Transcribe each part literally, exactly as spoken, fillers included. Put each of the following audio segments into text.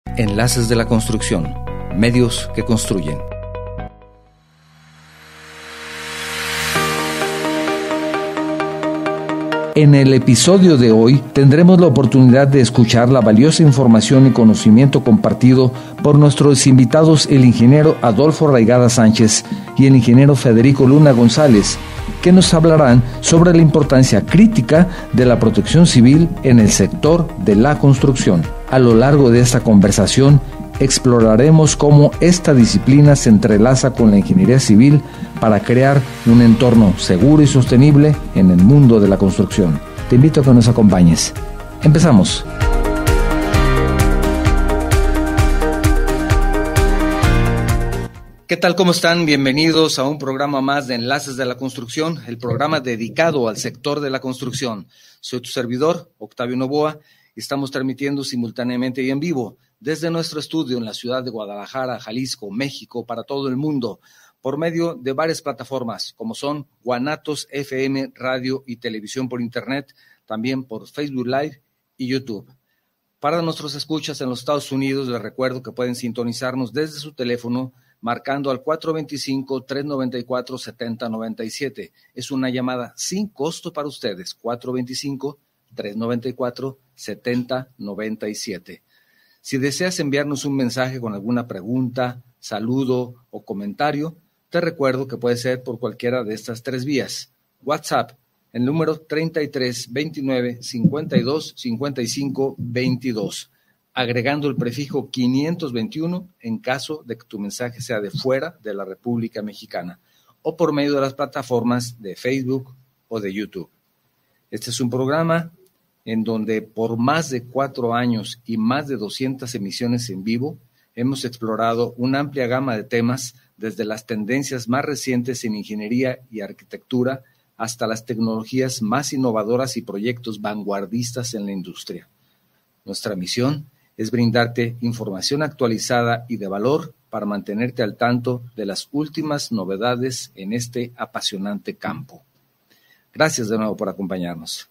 Enlaces de la Construcción, medios que construyen. En el episodio de hoy tendremos la oportunidad de escuchar la valiosa información y conocimiento compartido por nuestros invitados, el ingeniero Adolfo Raigada Sánchez y el ingeniero Federico Luna González, que nos hablarán sobre la importancia crítica de la protección civil en el sector de la construcción. A lo largo de esta conversación exploraremos cómo esta disciplina se entrelaza con la ingeniería civil para crear un entorno seguro y sostenible en el mundo de la construcción. Te invito a que nos acompañes. Empezamos. ¿Qué tal? ¿Cómo están? Bienvenidos a un programa más de Enlaces de la Construcción, el programa dedicado al sector de la construcción. Soy tu servidor, Octavio Novoa, y estamos transmitiendo simultáneamente y en vivo desde nuestro estudio en la ciudad de Guadalajara, Jalisco, México, para todo el mundo, por medio de varias plataformas, como son Guanatos F M, radio y televisión por internet, también por Facebook Live y YouTube. Para nuestros escuchas en los Estados Unidos, les recuerdo que pueden sintonizarnos desde su teléfono marcando al cuatro dos cinco, tres nueve cuatro, siete cero nueve siete. Es una llamada sin costo para ustedes, cuatro dos cinco, tres nueve cuatro, siete cero nueve siete. Si deseas enviarnos un mensaje con alguna pregunta, saludo o comentario, te recuerdo que puede ser por cualquiera de estas tres vías. WhatsApp, el número treinta y tres, veintinueve, cincuenta y dos, cincuenta y cinco, veintidós, agregando el prefijo quinientos veintiuno en caso de que tu mensaje sea de fuera de la República Mexicana, o por medio de las plataformas de Facebook o de YouTube. Este es un programa en donde por más de cuatro años y más de doscientas emisiones en vivo, hemos explorado una amplia gama de temas, desde las tendencias más recientes en ingeniería y arquitectura hasta las tecnologías más innovadoras y proyectos vanguardistas en la industria. Nuestra misión es brindarte información actualizada y de valor para mantenerte al tanto de las últimas novedades en este apasionante campo. Gracias de nuevo por acompañarnos.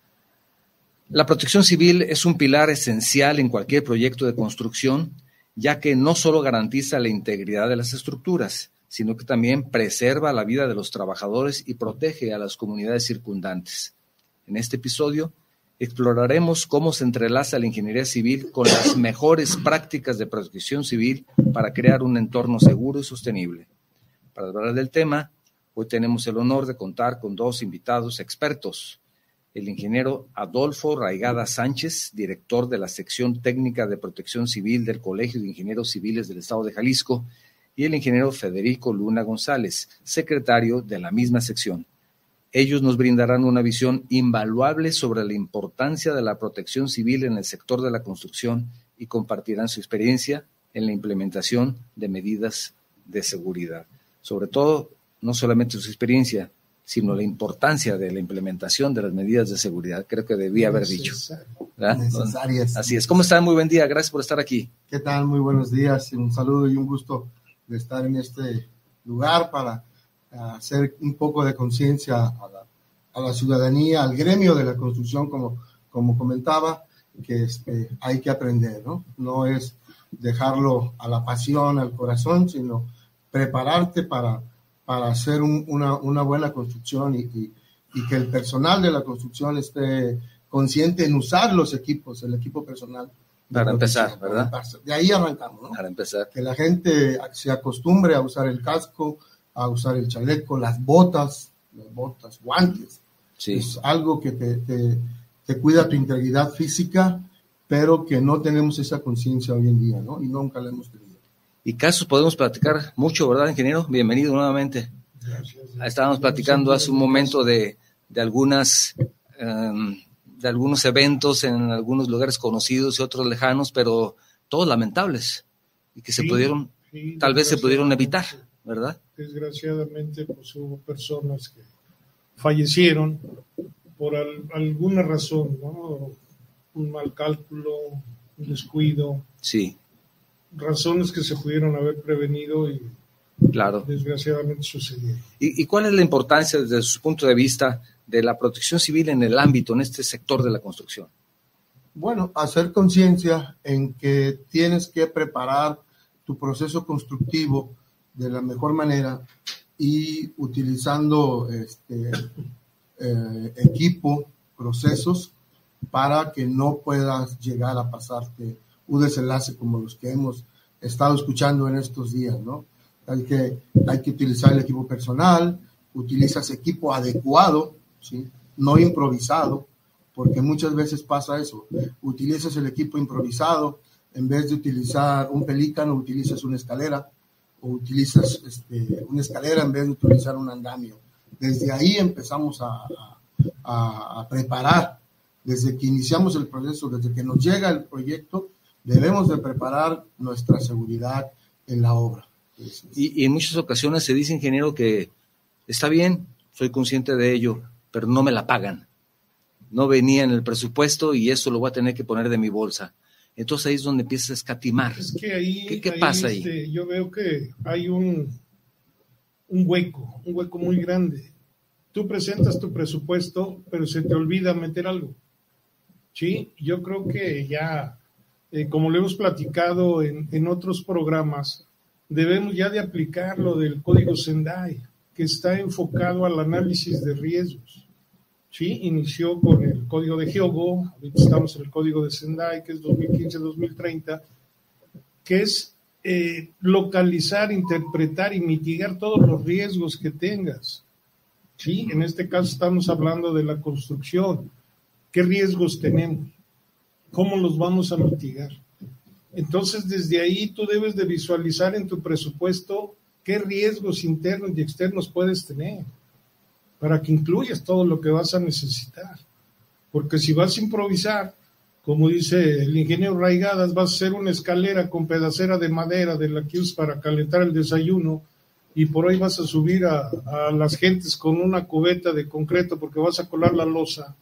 La protección civil es un pilar esencial en cualquier proyecto de construcción, ya que no solo garantiza la integridad de las estructuras, sino que también preserva la vida de los trabajadores y protege a las comunidades circundantes. En este episodio exploraremos cómo se entrelaza la ingeniería civil con las mejores prácticas de protección civil para crear un entorno seguro y sostenible. Para hablar del tema, hoy tenemos el honor de contar con dos invitados expertos: el ingeniero Adolfo Raigada Sánchez, director de la sección técnica de protección civil del Colegio de Ingenieros Civiles del Estado de Jalisco, y el ingeniero Federico Luna González, secretario de la misma sección. Ellos nos brindarán una visión invaluable sobre la importancia de la protección civil en el sector de la construcción y compartirán su experiencia en la implementación de medidas de seguridad. Sobre todo, no solamente su experiencia, sino la importancia de la implementación de las medidas de seguridad. Creo que debía haber dicho. ¿verdad? Necesarias. Así es. ¿Cómo están? Muy buen día. Gracias por estar aquí. ¿Qué tal? Muy buenos días. Un saludo y un gusto de estar en este lugar para hacer un poco de conciencia a la, a la ciudadanía, al gremio de la construcción, como, como comentaba, que este, hay que aprender, ¿no? No es dejarlo a la pasión, al corazón, sino prepararte para, para hacer un, una, una buena construcción y, y, y que el personal de la construcción esté consciente en usar los equipos, el equipo personal. Para empezar, ¿verdad? De ahí arrancamos, ¿no? Para empezar. Que la gente se acostumbre a usar el casco, a usar el chaleco, las botas, las botas, guantes. Sí. Es algo que te, te, te cuida tu integridad física, pero que no tenemos esa conciencia hoy en día, ¿no? Y nunca la hemos tenido. Y casos podemos platicar mucho, ¿verdad, ingeniero? Bienvenido nuevamente. Gracias. Estábamos platicando hace un momento de, de algunas... Um, de algunos eventos en algunos lugares conocidos y otros lejanos, pero todos lamentables, y que se sí, pudieron, sí, tal vez se pudieron evitar, ¿verdad? Desgraciadamente, pues hubo personas que fallecieron por al, alguna razón, ¿no? Un mal cálculo, un descuido. Sí. Razones que se pudieron haber prevenido y claro. Desgraciadamente sucedieron. ¿Y, ¿Y cuál es la importancia desde su punto de vista de la protección civil en el ámbito, en este sector de la construcción? Bueno, hacer conciencia en que tienes que preparar tu proceso constructivo de la mejor manera y utilizando este, eh, equipo, procesos, para que no puedas llegar a pasarte un desenlace como los que hemos estado escuchando en estos días, ¿no? Hay que, hay que utilizar el equipo personal, utilizas equipo adecuado, ¿sí? No improvisado, porque muchas veces pasa eso, utilizas el equipo improvisado, en vez de utilizar un pelícano, utilizas una escalera, o utilizas este, una escalera en vez de utilizar un andamio. Desde ahí empezamos a, a, a preparar, desde que iniciamos el proceso, desde que nos llega el proyecto, debemos de preparar nuestra seguridad en la obra. Y, y en muchas ocasiones se dice, ingeniero, que está bien, soy consciente de ello, pero no me la pagan. No venía en el presupuesto y eso lo voy a tener que poner de mi bolsa. Entonces ahí es donde empiezas a escatimar. Es que ahí, ¿Qué, qué ahí, pasa ahí? Este, yo veo que hay un, un hueco, un hueco muy grande. Tú presentas tu presupuesto, pero se te olvida meter algo. Sí, yo creo que ya, eh, como lo hemos platicado en, en otros programas, debemos ya de aplicar lo del código Sendai, que está enfocado al análisis de riesgos. Sí, inició con el código de Hyogo, ahorita estamos en el código de Sendai, que es dos mil quince a dos mil treinta, que es eh, localizar, interpretar y mitigar todos los riesgos que tengas. Sí, en este caso estamos hablando de la construcción. ¿Qué riesgos tenemos? ¿Cómo los vamos a mitigar? Entonces, desde ahí tú debes de visualizar en tu presupuesto qué riesgos internos y externos puedes tener, para que incluyas todo lo que vas a necesitar. Porque si vas a improvisar, como dice el ingeniero Raigadas, vas a hacer una escalera con pedacera de madera de la que usas para calentar el desayuno, y por ahí vas a subir a, a las gentes con una cubeta de concreto porque vas a colar la losa.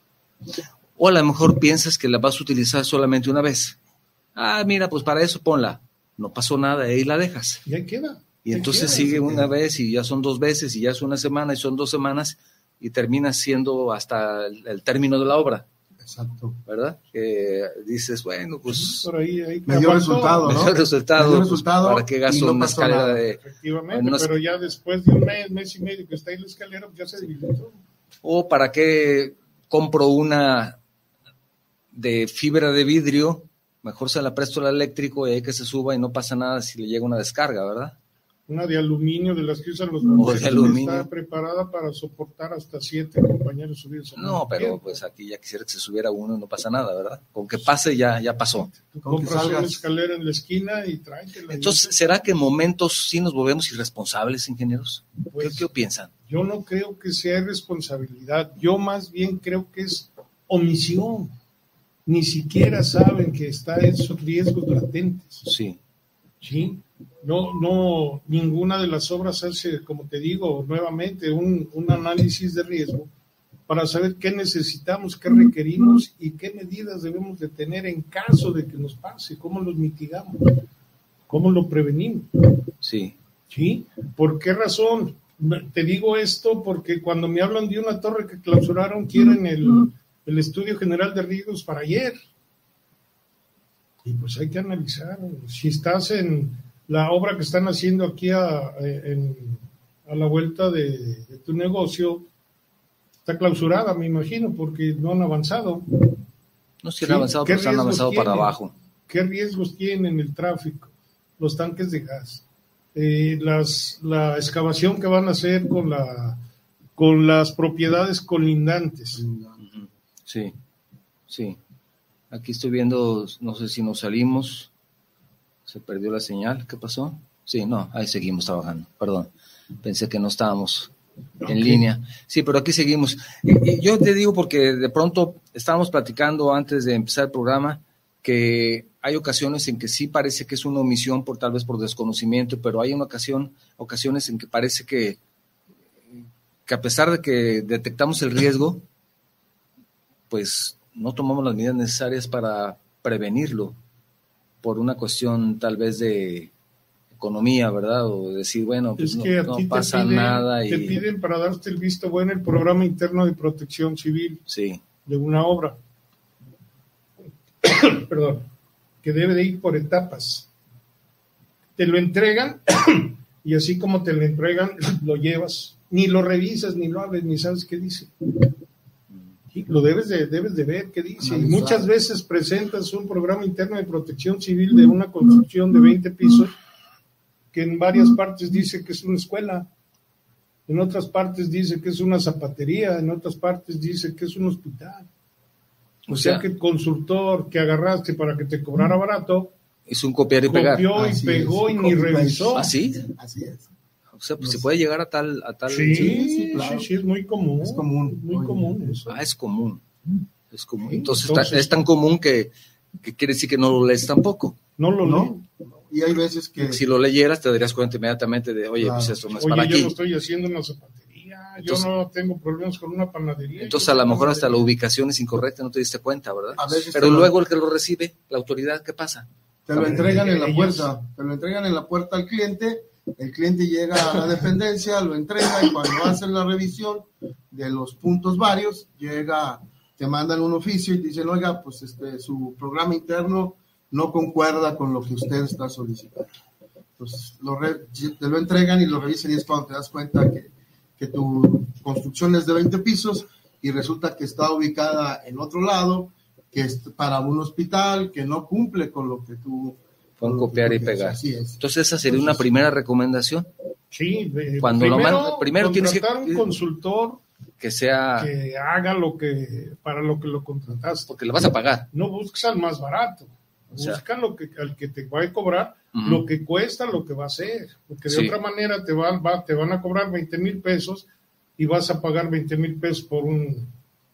O a lo mejor piensas que la vas a utilizar solamente una vez. Ah, mira, pues para eso ponla. No pasó nada, ahí la dejas. Y ahí queda. Y entonces queda, sigue una vez y ya son dos veces y ya es una semana y son dos semanas y termina siendo hasta el, el término de la obra. Exacto. ¿Verdad? Que dices, bueno, pues... Por ahí, ahí me dio resultado, ¿no? Me dio resultado, me dio pues, resultado ¿para qué gasto no una escalera nada. de...? Efectivamente, no, pero ya después de un mes, mes y medio que está ahí la escalera, ya se debilitó. O ¿para qué compro una de fibra de vidrio? Mejor se la presto al eléctrico y hay que se suba y no pasa nada si le llega una descarga, ¿verdad? Una de aluminio, de las que usan los bomberos, de aluminio. Está preparada para soportar hasta siete compañeros subidos. No, pero tiempo. Pues aquí ya quisiera que se subiera uno y no pasa nada, ¿verdad? Con que pase ya, ya pasó. Tú compras una escalera en la esquina y tráetela. Entonces, ¿será que en momentos sí nos volvemos irresponsables, ingenieros? Pues, ¿Qué, ¿Qué piensan? Yo no creo que sea irresponsabilidad. Yo más bien creo que es omisión. Ni siquiera saben que están esos riesgos latentes. Sí. Sí. No, no, ninguna de las obras hace, como te digo, nuevamente un, un análisis de riesgo para saber qué necesitamos, qué requerimos y qué medidas debemos de tener en caso de que nos pase, cómo los mitigamos, cómo lo prevenimos. Sí. ¿Sí? ¿Por qué razón? Te digo esto porque cuando me hablan de una torre que clausuraron, quieren el, el estudio general de riesgos para ayer. Y pues hay que analizar. Si estás en la obra que están haciendo aquí a, en, a la vuelta de, de tu negocio, está clausurada, me imagino, porque no han avanzado. No se han sí, avanzado, pero se han avanzado tienen? para abajo. ¿Qué riesgos tienen el tráfico? Los tanques de gas, eh, las, la excavación que van a hacer con, la, con las propiedades colindantes. Sí, sí. Aquí estoy viendo, no sé si nos salimos, se perdió la señal, ¿qué pasó? Sí, no, ahí seguimos trabajando, perdón, pensé que no estábamos okay. en línea. Sí, pero aquí seguimos. Y, y yo te digo porque de pronto estábamos platicando antes de empezar el programa que hay ocasiones en que sí parece que es una omisión por tal vez por desconocimiento, pero hay una ocasión, ocasiones en que parece que, que a pesar de que detectamos el riesgo, pues no tomamos las medidas necesarias para prevenirlo por una cuestión tal vez de economía, ¿verdad? O decir, bueno, pues es que no, a ti no pasa te piden, nada. Y... Te piden para darte el visto bueno el programa interno de protección civil sí. de una obra. perdón, que debe de ir por etapas. Te lo entregan y así como te lo entregan, lo llevas, ni lo revisas, ni lo abres, ni sabes qué dice. Sí, lo debes de, debes de ver qué dice. Y muchas veces presentas un programa interno de protección civil de una construcción de veinte pisos que en varias partes dice que es una escuela, en otras partes dice que es una zapatería, en otras partes dice que es un hospital. O, o sea, sea que el consultor que agarraste para que te cobrara barato es un copiar y pegar. Copió y pegó y ni revisó. ¿Así? Así es. O sea, pues se puede llegar a tal... A tal... Sí, sí, sí, claro. sí, sí, es muy común. Es común. Muy Oye. común eso. Ah, es común. Es común. Sí, entonces, entonces está, es tan común que, que quiere decir que no lo lees tampoco. No lo ¿No? leo. Y hay veces que... Si lo leyeras, te darías cuenta inmediatamente de, oye, Claro. pues esto no es Oye, para yo aquí. no estoy haciendo una zapatería, Entonces, yo no tengo problemas con una panadería. Entonces, a lo mejor hasta la ubicación es incorrecta, no te diste cuenta, ¿verdad? A veces Pero te lo- luego el que lo recibe, la autoridad, ¿qué pasa? Te lo entregan en la Ellos- puerta, te lo entregan en la puerta al cliente, el cliente llega a la dependencia, lo entrega y cuando hacen la revisión de los puntos varios, llega, te mandan un oficio y te dicen, oiga, pues este, su programa interno no concuerda con lo que usted está solicitando. Entonces, lo re- te lo entregan y lo revisan y es cuando te das cuenta que, que tu construcción es de veinte pisos y resulta que está ubicada en otro lado, que es para un hospital, que no cumple con lo que tú... Con con lo copiar que y tú pegar. piensas. Así es. Entonces, esa sería Entonces, una primera recomendación, Sí, de- Cuando lo primero, manda- primero tienes que- contratar un consultor que sea... que haga lo que, para lo que lo contrataste. Porque le vas a pagar. No busques al más barato, O sea, busca lo que, al que te va a cobrar, Ujú. lo que cuesta, lo que va a hacer, porque de Sí. otra manera te van, va, te van a cobrar veinte mil pesos y vas a pagar veinte mil pesos por un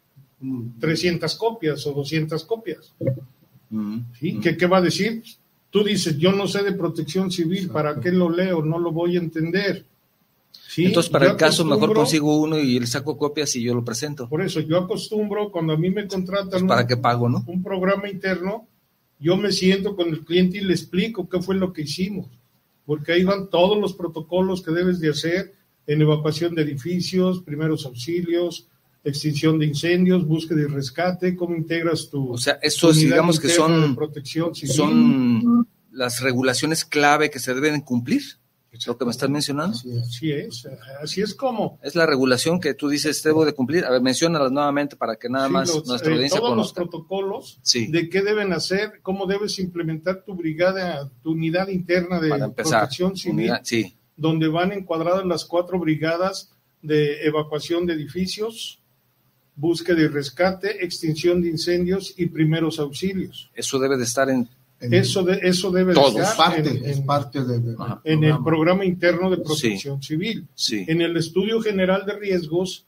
mm, trescientas copias o doscientas copias. Ujú. ¿Sí? Ujú. ¿Qué, ¿Qué va a decir? Tú dices, yo no sé de protección civil, ¿para qué lo leo? No lo voy a entender. ¿Sí? Entonces, para Yo el caso, mejor acostumbro- consigo uno y le saco copias y yo lo presento. Por eso, yo acostumbro, cuando a mí me contratan Pues, ¿para un- qué pago, no? un programa interno, yo me siento con el cliente y le explico qué fue lo que hicimos, porque ahí van todos los protocolos que debes de hacer en evacuación de edificios, primeros auxilios, extinción de incendios, búsqueda y rescate, cómo integras tu O sea, tu estos, unidad digamos que interna son, de protección civil. son las regulaciones clave que se deben cumplir, lo que me estás mencionando. así es. Así es, así es como Es la regulación que tú dices debo de cumplir. A ver, menciónalas nuevamente para que nada sí, más los, nuestra eh, audiencia todos los conozca. protocolos Sí. de qué deben hacer, cómo debes implementar tu brigada, tu unidad interna de Para empezar, protección civil, unidad- sí, donde van encuadradas las cuatro brigadas de evacuación de edificios, búsqueda y rescate, extinción de incendios y primeros auxilios. eso debe de estar en... En- Eso, de, eso debe Todos. de es estar parte, en, es en- parte de, de- Ajá. en el programa interno de protección civil. Sí, En el estudio general de riesgos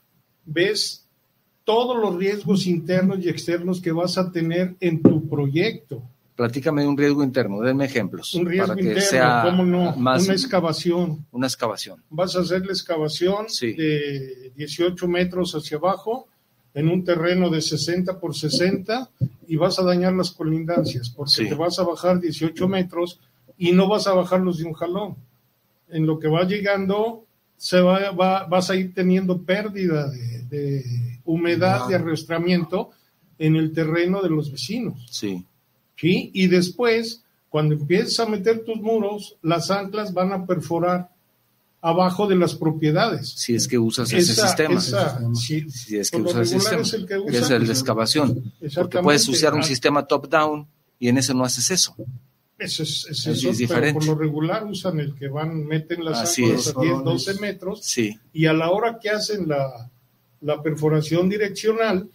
ves todos los riesgos internos y externos que vas a tener en tu proyecto. platícame de un riesgo interno, denme ejemplos. Un riesgo para que interno, sea ¿cómo no? más Una excavación. una excavación. Vas a hacer la excavación Sí. de dieciocho metros hacia abajo en un terreno de sesenta por sesenta y vas a dañar las colindancias porque Sí. te vas a bajar dieciocho metros y no vas a bajarlos de un jalón. En lo que va llegando se va, va- vas a ir teniendo pérdida de, de humedad, Ah. de arrastramiento en el terreno de los vecinos. Sí, ¿Sí? Y después, cuando empieces a meter tus muros, las anclas van a perforar abajo de las propiedades. si es que usas ese Esa- sistema. esa- sí, Si es que por lo usas el regular sistema, es el que que es usan. el de excavación. Porque Exactamente. puedes usar un Ah, sistema top-down y en ese no haces eso. Eso es, Eso eso es es otro, diferente. pero por lo regular usan el que van, meten las Así anclas es. a diez, doce metros Sí, y a la hora que hacen la, la perforación direccional,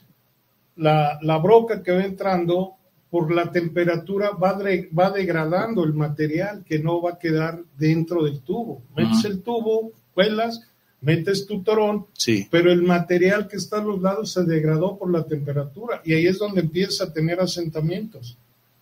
la, la broca que va entrando, por la temperatura va, dre- va degradando el material que no va a quedar dentro del tubo. Metes Ajá. el tubo, cuelas, metes tu torón, sí. pero el material que está a los lados se degradó por la temperatura y ahí es donde empieza a tener asentamientos.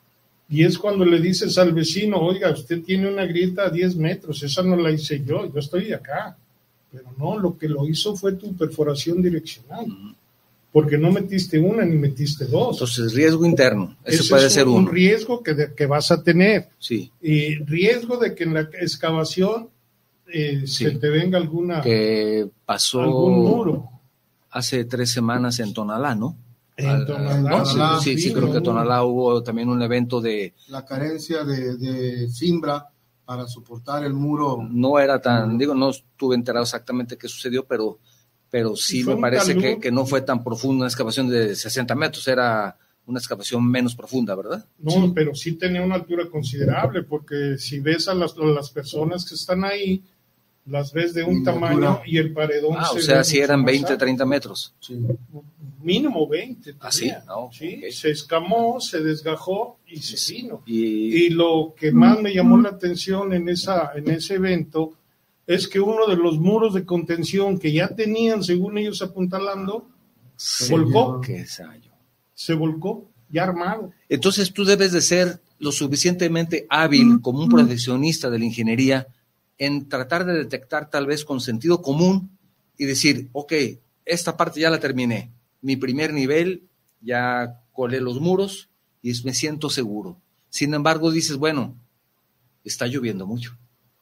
Y es cuando le dices al vecino, oiga, usted tiene una grieta a diez metros, esa no la hice yo, yo estoy acá. Pero no, lo que lo hizo fue tu perforación direccional, porque no metiste una ni metiste dos. Entonces, riesgo interno, ese Ese puede es ser un, uno. un riesgo que, de- que vas a tener. Sí, Y riesgo de que en la excavación eh, Sí. se te venga alguna, que pasó algún muro. hace tres semanas en Tonalá, ¿no? En Tonalá, ¿no? Sí, sí, sí, creo que en Tonalá hubo también un evento de... La carencia de, de cimbra para soportar el muro. No era tan, digo, no estuve enterado exactamente qué sucedió, pero, pero sí me parece que, que no fue tan profunda una excavación de sesenta metros, era una excavación menos profunda, ¿verdad? No, sí. Pero sí tenía una altura considerable, porque si ves a las, a las personas que están ahí, las ves de un tamaño y el paredón ah, se o sea, ve si eran veinte, alto. treinta metros. Sí. Mínimo veinte. ¿Ah, sí? No, sí, okay. Se escamó, se desgajó y se sí. vino. Y... y lo que más me llamó la atención en, esa, en ese evento es que uno de los muros de contención que ya tenían, según ellos apuntalando, se sí, volcó. Qué ensayo. Se volcó, ya armado. Entonces tú debes de ser lo suficientemente hábil como un profesionista de la ingeniería en tratar de detectar tal vez con sentido común y decir, ok, esta parte ya la terminé, mi primer nivel, ya colé los muros y me siento seguro. Sin embargo, dices, bueno, está lloviendo mucho.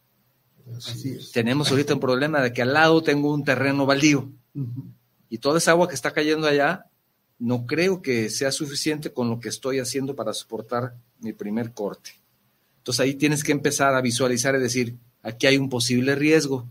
Así es. Tenemos ahorita un problema de que al lado tengo un terreno baldío uh-huh. y toda esa agua que está cayendo allá, no creo que sea suficiente con lo que estoy haciendo para soportar mi primer corte. Entonces ahí tienes que empezar a visualizar y decir, aquí hay un posible riesgo.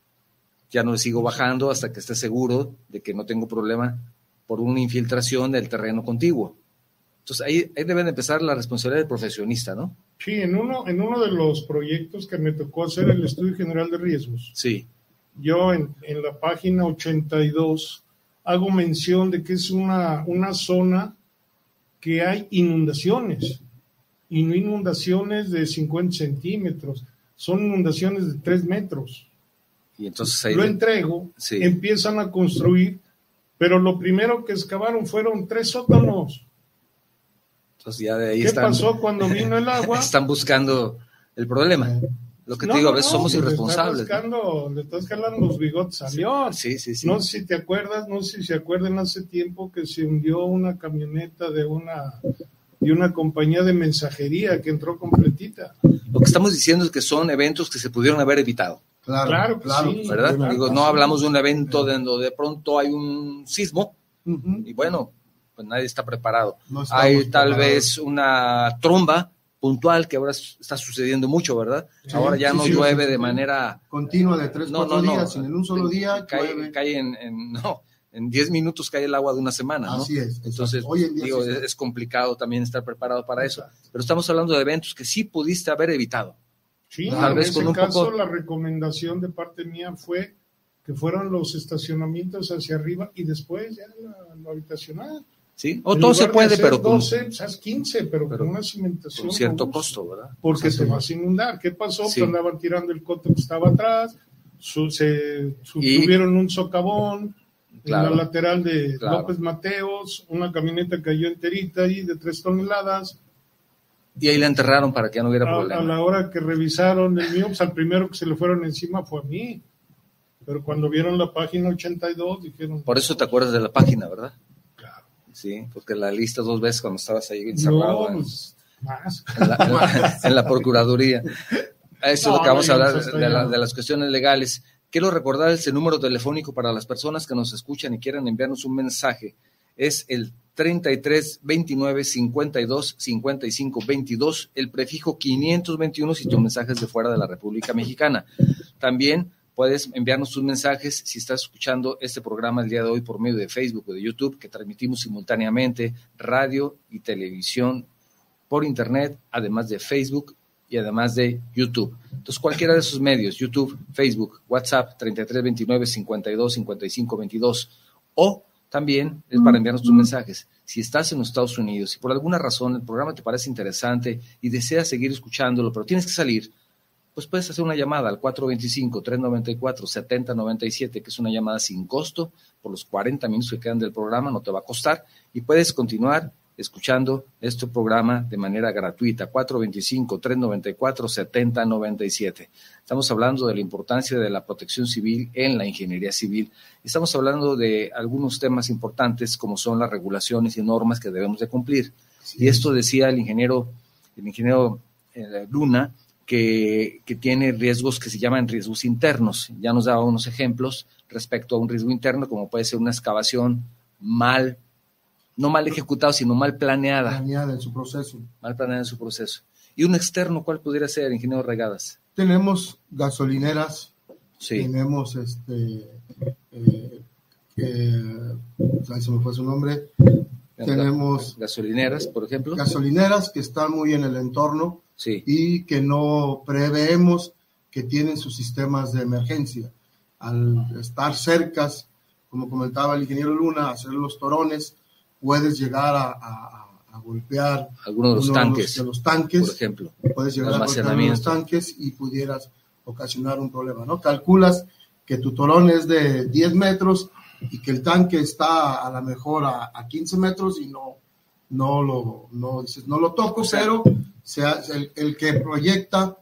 Ya no le sigo bajando hasta que esté seguro de que no tengo problema por una infiltración del terreno contiguo. Entonces ahí, ahí debe de empezar la responsabilidad del profesionista, ¿no? Sí, en uno, en uno de los proyectos que me tocó hacer el Estudio General de Riesgos. Sí. Yo en, en la página ochenta y dos hago mención de que es una, una zona que hay inundaciones, y no inundaciones de cincuenta centímetros, son inundaciones de tres metros. Y entonces ahí lo de... entrego, sí. Empiezan a construir, pero lo primero que excavaron fueron tres sótanos. Entonces ya de ahí ¿Qué están, pasó cuando vino el agua? Están buscando el problema. Lo que te no, digo, a veces no, somos irresponsables. Le estás, buscando, le estás jalando los bigotes a León. Sí, sí, sí. No sé si te acuerdas, no sé si se acuerdan hace tiempo que se hundió una camioneta de una, de una compañía de mensajería que entró completita. Lo que estamos diciendo es que son eventos que se pudieron haber evitado. Claro, claro, claro sí, ¿verdad? Claro, Digo, no hablamos de un evento donde de pronto hay un sismo uh-huh. y bueno, pues nadie está preparado. No hay tal preparados. vez una tromba puntual que ahora está sucediendo mucho, ¿verdad? Sí, ahora ya sí, no sí, llueve sí, de manera continua de tres, no, cuatro no, días, no. en un solo día cae, llueve. cae en, en no, en diez minutos cae el agua de una semana, ¿no? Así es. Entonces, Hoy en día digo, es, es complicado también estar preparado para Exacto. eso. Pero estamos hablando de eventos que sí pudiste haber evitado. Sí, tal en vez ese con un caso poco... la recomendación de parte mía fue que fueran los estacionamientos hacia arriba y después ya la, la habitacional. Sí, o en todo se puede, pero con doce, haz quince, pero, pero con una cimentación. Con cierto robusta, costo, ¿verdad? Porque te vas a inundar. ¿Qué pasó? Sí. Que andaban tirando el coto que estaba atrás, su, se su, y... tuvieron un socavón claro, en la lateral de claro. López Mateos, una camioneta cayó enterita ahí de tres toneladas. Y ahí la enterraron para que ya no hubiera a, problema. A la hora que revisaron el mío, pues al primero que se le fueron encima fue a mí. Pero cuando vieron la página ochenta y dos dijeron... Por eso te acuerdas de la página, ¿verdad? Claro. Sí, porque la lista dos veces cuando estabas ahí encerrado. No, pues, en, más. En, la, en, la, en la Procuraduría. Eso no, es lo que vamos no, a hablar de, de, la, de las cuestiones legales. Quiero recordarles el número telefónico para las personas que nos escuchan y quieran enviarnos un mensaje. Es el treinta y tres, veintinueve, cincuenta y dos, cincuenta y cinco, veintidós, el prefijo quinientos veintiuno si tu mensaje es de fuera de la República Mexicana. También puedes enviarnos tus mensajes si estás escuchando este programa el día de hoy por medio de Facebook o de YouTube, que transmitimos simultáneamente radio y televisión por internet, además de Facebook y además de YouTube. Entonces, cualquiera de esos medios, YouTube, Facebook, WhatsApp, treinta y tres, veintinueve, cincuenta y dos, cincuenta y cinco, veintidós, o también es para enviarnos tus mensajes. Si estás en los Estados Unidos y si por alguna razón el programa te parece interesante y deseas seguir escuchándolo, pero tienes que salir, pues puedes hacer una llamada al cuatro dos cinco, tres nueve cuatro, siete cero nueve siete, que es una llamada sin costo, por los cuarenta minutos que quedan del programa, no te va a costar, y puedes continuar escuchando este programa de manera gratuita, cuatro dos cinco, tres nueve cuatro, siete cero nueve siete. Estamos hablando de la importancia de la protección civil en la ingeniería civil. Estamos hablando de algunos temas importantes como son las regulaciones y normas que debemos de cumplir. Sí. Y esto decía el ingeniero, el ingeniero eh, Luna, que, que tiene riesgos que se llaman riesgos internos. Ya nos daba unos ejemplos respecto a un riesgo interno, como puede ser una excavación mal No mal ejecutado, sino mal planeada. Planeada en su proceso. Mal planeada en su proceso. ¿Y un externo cuál pudiera ser, ingeniero Regadas? Tenemos gasolineras, sí. tenemos, este, eh, eh, ahí se me fue su nombre, tenemos gasolineras, por ejemplo. Gasolineras que están muy en el entorno sí. y que no preveemos que tienen sus sistemas de emergencia. Al estar cercas, como comentaba el ingeniero Luna, hacer los torones, puedes llegar a, a, a golpear algunos de los tanques, de los tanques, por ejemplo. Puedes llegar a golpear los tanques y pudieras ocasionar un problema, ¿no? Calculas que tu torón es de diez metros y que el tanque está a lo mejor a, a quince metros y no, no, lo, no, dices, no lo toco, o sea, pero sea, el, el que proyecta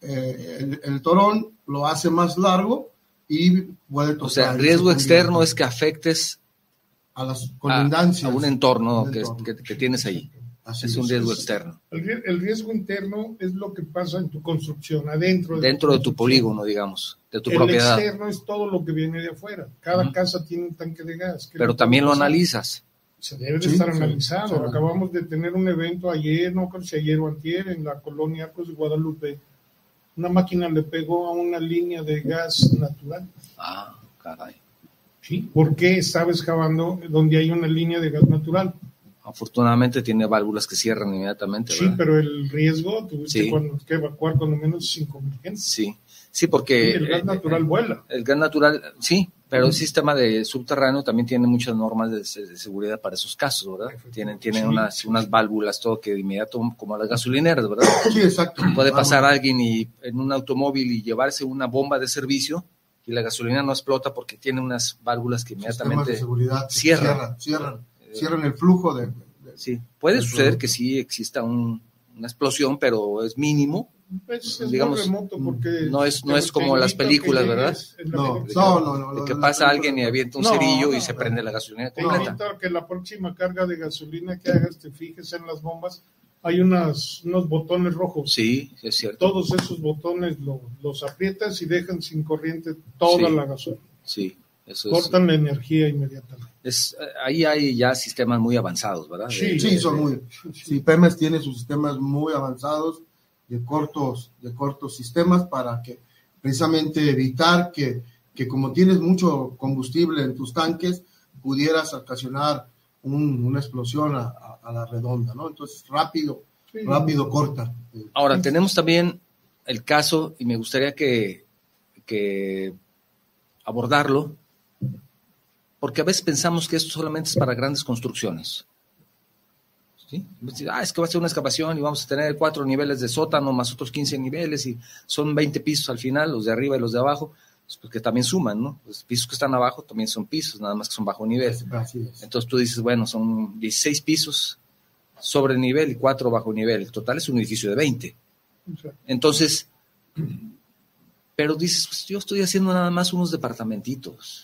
eh, el, el torón lo hace más largo y puede tocar. O sea, el riesgo externo es que afectes a las colindancias. A, a un entorno, un entorno. Que, que, que tienes ahí. Así es, es un riesgo es, externo. El, el riesgo interno es lo que pasa en tu construcción, adentro. De Dentro tu de tu polígono, digamos, de tu el propiedad. El externo es todo lo que viene de afuera. Cada uh-huh. casa tiene un tanque de gas. Pero también lo analizas. Se debe de sí, estar sí, analizado. Sí, sí. Acabamos de tener un evento ayer, no creo si ayer o antier, en la colonia Arcos de Guadalupe. Una máquina le pegó a una línea de gas natural. Ah, caray. Sí, ¿por qué estaba excavando donde hay una línea de gas natural? Afortunadamente tiene válvulas que cierran inmediatamente, ¿verdad? Sí, pero el riesgo, tuviste sí. cuando, que evacuar cuando menos cinco mil gentes. Sí, sí, porque... Sí, el gas natural eh, vuela. El gas natural, sí, pero uh-huh. el sistema de subterráneo también tiene muchas normas de, de seguridad para esos casos, ¿verdad? Tienen, tienen sí. unas, unas válvulas, todo que de inmediato, como las gasolineras, ¿verdad? Sí, exacto. Puede pasar a alguien y, en un automóvil y llevarse una bomba de servicio y la gasolina no explota porque tiene unas válvulas que inmediatamente de seguridad cierran. Cierran, cierran, cierran el flujo de... Sí, puede suceder que sí exista un, una explosión, pero es mínimo. Es, es digamos, remoto porque no es, no es como las películas, ¿verdad? No, no, no, no. De que pasa alguien y avienta un no, cerillo no, y se no, prende no. la gasolina completa. Te invito a que la próxima carga de gasolina que hagas te fijes en las bombas. Hay unas, unos botones rojos. Sí, es cierto. Todos esos botones lo, los aprietas y dejan sin corriente toda sí, la gasolina. Sí. Eso Cortan es, la energía inmediatamente. Es, ahí hay ya sistemas muy avanzados, ¿verdad? Sí, de, sí, de, son muy. Sí, Pemex tiene sus sistemas muy avanzados de cortos, de cortos sistemas para que precisamente evitar que, que como tienes mucho combustible en tus tanques, pudieras ocasionar un, una explosión a, a, a la redonda, ¿no? Entonces, rápido, sí. rápido corta. Ahora, tenemos también el caso, y me gustaría que, que abordarlo, porque a veces pensamos que esto solamente es para grandes construcciones. ¿Sí? Ah, es que va a ser una excavación y vamos a tener cuatro niveles de sótano más otros quince niveles y son veinte pisos al final, los de arriba y los de abajo, porque también suman, ¿no? Los pisos que están abajo también son pisos, nada más que son bajo nivel. Así es. Entonces tú dices, bueno, son dieciséis pisos sobre nivel y cuatro bajo nivel. El total es un edificio de veinte. Entonces, pero dices, pues yo estoy haciendo nada más unos departamentitos.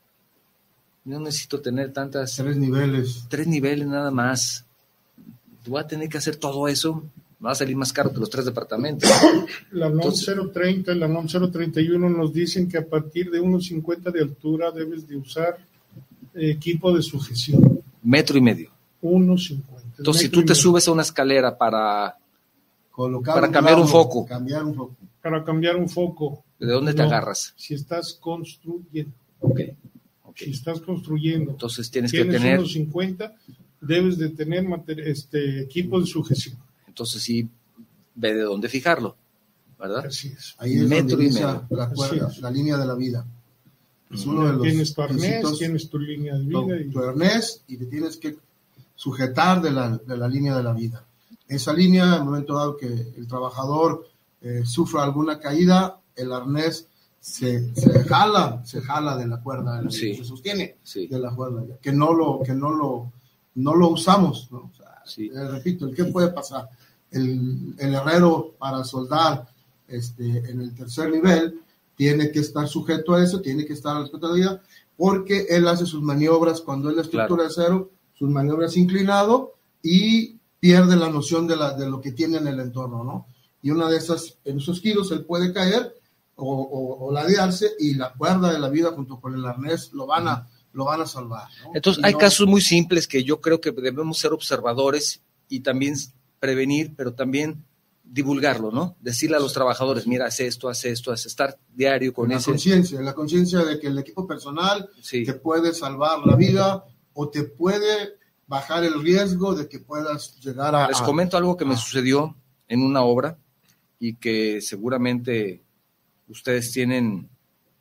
No necesito tener tantas... Tres niveles. Tres niveles nada más. Voy a tener que hacer todo eso. Me va a salir más caro que los tres departamentos. La NOM cero treinta y la NOM cero treinta y uno nos dicen que a partir de uno cincuenta de altura debes de usar equipo de sujeción. Metro y medio. uno cincuenta. Entonces, si tú te subes a una escalera para, Colocar para un cambiar plano, un foco. Cambiar un foco. Para cambiar un foco. ¿De dónde te no, agarras? Si estás construyendo. Ok. Si estás construyendo, entonces tienes, tienes que tener unos cincuenta, debes de tener este equipo de sujeción. Entonces sí, ve de dónde fijarlo, ¿verdad? Así es. Ahí es metro donde y inicia medio. la cuerda, la línea de la vida. Es uno de los tienes tu arnés, tienes tu línea de vida. Tu, y... tu arnés y te tienes que sujetar de la, de la línea de la vida. Esa línea, en el momento dado que el trabajador eh, sufra alguna caída, el arnés Se, se jala, se jala de la cuerda, de sí, se sostiene sí. de la cuerda, que no lo, que no lo, no lo usamos, ¿no? O sea, sí. eh, repito, ¿el qué puede pasar? El, el herrero para soldar este, en el tercer nivel tiene que estar sujeto a eso, tiene que estar a la responsabilidad, porque él hace sus maniobras cuando es la estructura claro. de acero, sus maniobras inclinado y pierde la noción de, la, de lo que tiene en el entorno, ¿no? Y una de esas, en esos giros, él puede caer O, o, o ladearse y la cuerda de la vida junto con el arnés lo van a, lo van a salvar, ¿no? Entonces, y hay no, casos muy simples que yo creo que debemos ser observadores y también prevenir, pero también divulgarlo, ¿no? Decirle a los trabajadores, mira, haz esto, haz esto, haz estar diario con la ese... conciencia, la conciencia de que el equipo personal Sí. te puede salvar la vida o te puede bajar el riesgo de que puedas llegar a... Les comento algo que me a, sucedió en una obra y que seguramente ustedes tienen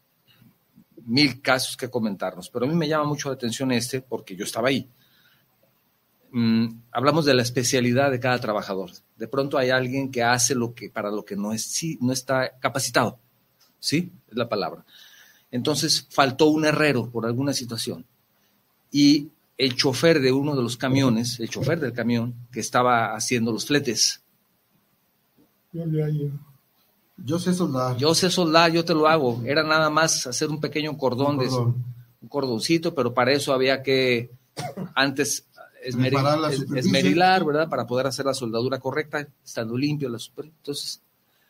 mil casos que comentarnos, pero a mí me llama mucho la atención este porque yo estaba ahí. Mm, hablamos de la especialidad de cada trabajador. De pronto hay alguien que hace lo que para lo que no es, sí, no está capacitado, ¿sí? Es la palabra. Entonces faltó un herrero por alguna situación y el chofer de uno de los camiones, el chofer del camión que estaba haciendo los fletes. Yo le hallo. Yo sé soldar. Yo sé soldar, yo te lo hago. Era nada más hacer un pequeño cordón, Un de cordón. un cordoncito, pero para eso había que antes esmeri- Preparar la es- superficie. esmerilar, ¿verdad? Para poder hacer la soldadura correcta, estando limpio la super. Entonces,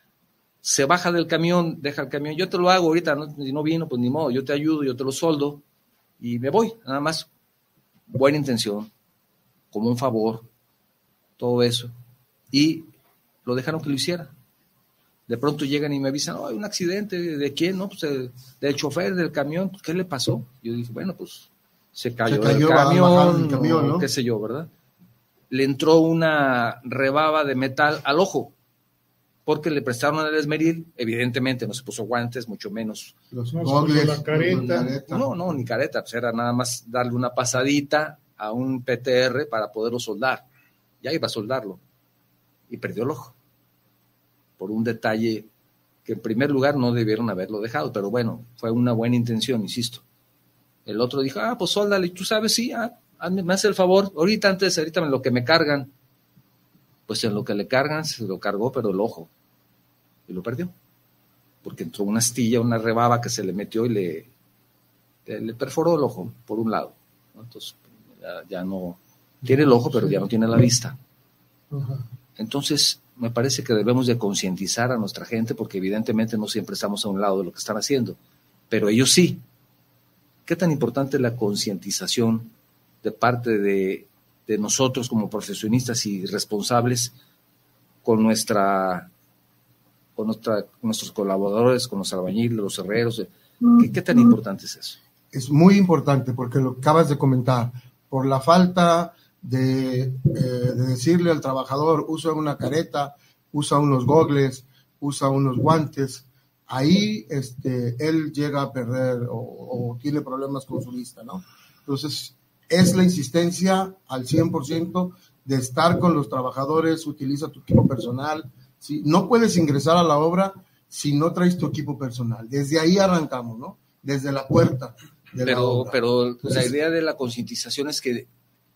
se baja del camión, deja el camión, yo te lo hago ahorita, ¿no? Si no vino, pues ni modo, yo te ayudo, yo te lo soldo y me voy, nada más. Buena intención, como un favor, todo eso. Y lo dejaron que lo hiciera. De pronto llegan y me avisan, oh, hay un accidente, ¿de quién? No, pues de- del chofer del camión, ¿qué le pasó? Yo dije, bueno, pues se cayó, Se cayó, del va a camión, bajar del camión, o ¿no? qué sé yo, ¿verdad? Le entró una rebaba de metal al ojo, porque le prestaron el esmeril, evidentemente no se puso guantes, mucho menos. Los No, gogles, la careta. la careta. No, no, ni careta, pues era nada más darle una pasadita a un P T R para poderlo soldar. Ya iba a soldarlo y perdió el ojo por un detalle que en primer lugar no debieron haberlo dejado, pero bueno, fue una buena intención, insisto. El otro dijo, ah, pues sóldale, tú sabes, sí, ah, hazme- me hace el favor, ahorita antes, ahorita en lo que me cargan, pues en lo que le cargan se lo cargó, pero el ojo, y lo perdió, porque entró una astilla, una rebaba que se le metió y le, le, le perforó el ojo por un lado, ¿no? Entonces ya, ya no tiene el ojo, pero ya no tiene la vista. Ajá. Entonces, me parece que debemos de concientizar a nuestra gente porque evidentemente no siempre estamos a un lado de lo que están haciendo, pero ellos sí. ¿Qué tan importante es la concientización de parte de, de nosotros como profesionistas y responsables con nuestra, con nuestra, con nuestros colaboradores, con los albañiles, los herreros? ¿Qué, qué tan importante es eso? Es muy importante porque lo acabas de comentar, por la falta de, eh, de decirle al trabajador, usa una careta, usa unos gogles, usa unos guantes, ahí este, él llega a perder o, o tiene problemas con su vista, ¿no? Entonces, es la insistencia al cien por ciento de estar con los trabajadores, utiliza tu equipo personal, ¿sí? No puedes ingresar a la obra si no traes tu equipo personal, desde ahí arrancamos, ¿no? Desde la puerta de la Pero, obra. pero Entonces, la idea de la concientización es que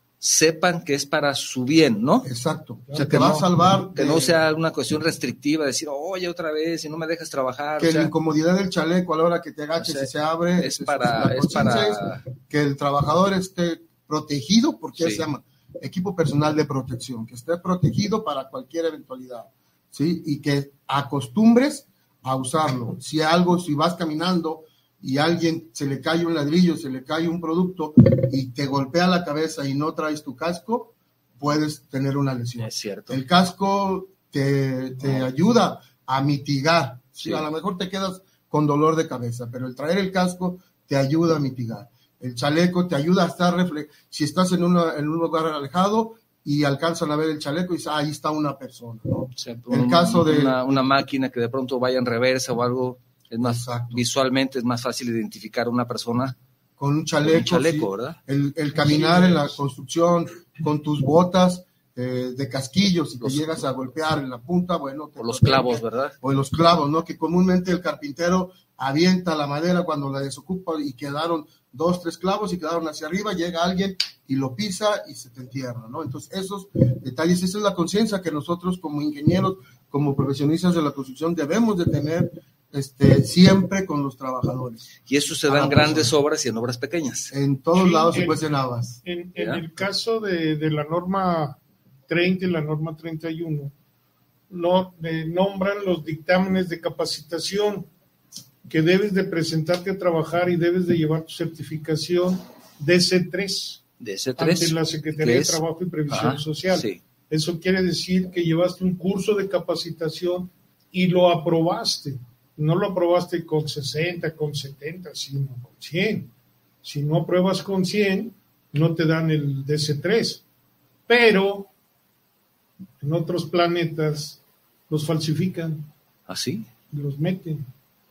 sepan que es para su bien, ¿no? exacto, o O sea, sea, que te va no- a salvar Que de- no sea una cuestión restrictiva, decir, oye, otra vez, y no me dejas trabajar. que o sea, la incomodidad del chaleco a la hora que te agaches o sea, y se abre, es para, la es conciencia para, es que el trabajador esté protegido, porque Sí. se llama equipo personal de protección, que esté protegido para cualquier eventualidad, ¿sí? Y que acostumbres a usarlo. Si algo, si vas caminando y a alguien se le cae un ladrillo, se le cae un producto y te golpea la cabeza y no traes tu casco, puedes tener una lesión. es cierto. El casco te, te ayuda a mitigar. Sí, Sí. a lo mejor te quedas con dolor de cabeza, pero el traer el casco te ayuda a mitigar. El chaleco te ayuda a estar refle- si estás en, una, en un lugar alejado y alcanzan a ver el chaleco y dices, ah, ahí está una persona, ¿no? O sea, el un- caso de- una, una máquina que de pronto vaya en reversa o algo, es más, Exacto. visualmente es más fácil identificar a una persona Con un con chaleco, un chaleco, sí. ¿verdad? el, el caminar en la construcción con tus botas eh, de casquillos y te Los- llegas a golpear en la punta, bueno, te Por los protege. clavos, ¿verdad? O en los clavos, ¿no? Que comúnmente el carpintero avienta la madera cuando la desocupa y quedaron dos, tres clavos y quedaron hacia arriba, llega alguien y lo pisa y se te entierra, ¿no? Entonces, esos detalles, esa es la conciencia que nosotros como ingenieros, como profesionistas de la construcción debemos de tener este, siempre con los trabajadores. Y eso se A da la en grandes persona. obras y en obras pequeñas. En todos Sí, lados se en- cuecen habas. En, en ¿Ya? el caso de, de la norma treinta y la norma treinta y uno, no, eh, nombran los dictámenes de capacitación que debes de presentarte a trabajar y debes de llevar tu certificación D C tres. D C tres. Ante la Secretaría de Trabajo y Previsión Ajá, Social. Sí. Eso quiere decir que llevaste un curso de capacitación y lo aprobaste. No lo aprobaste con sesenta, con setenta, sino con cien. Si no apruebas con cien, no te dan el D C tres. Pero en otros planetas los falsifican. ¿Ah, sí? Los meten.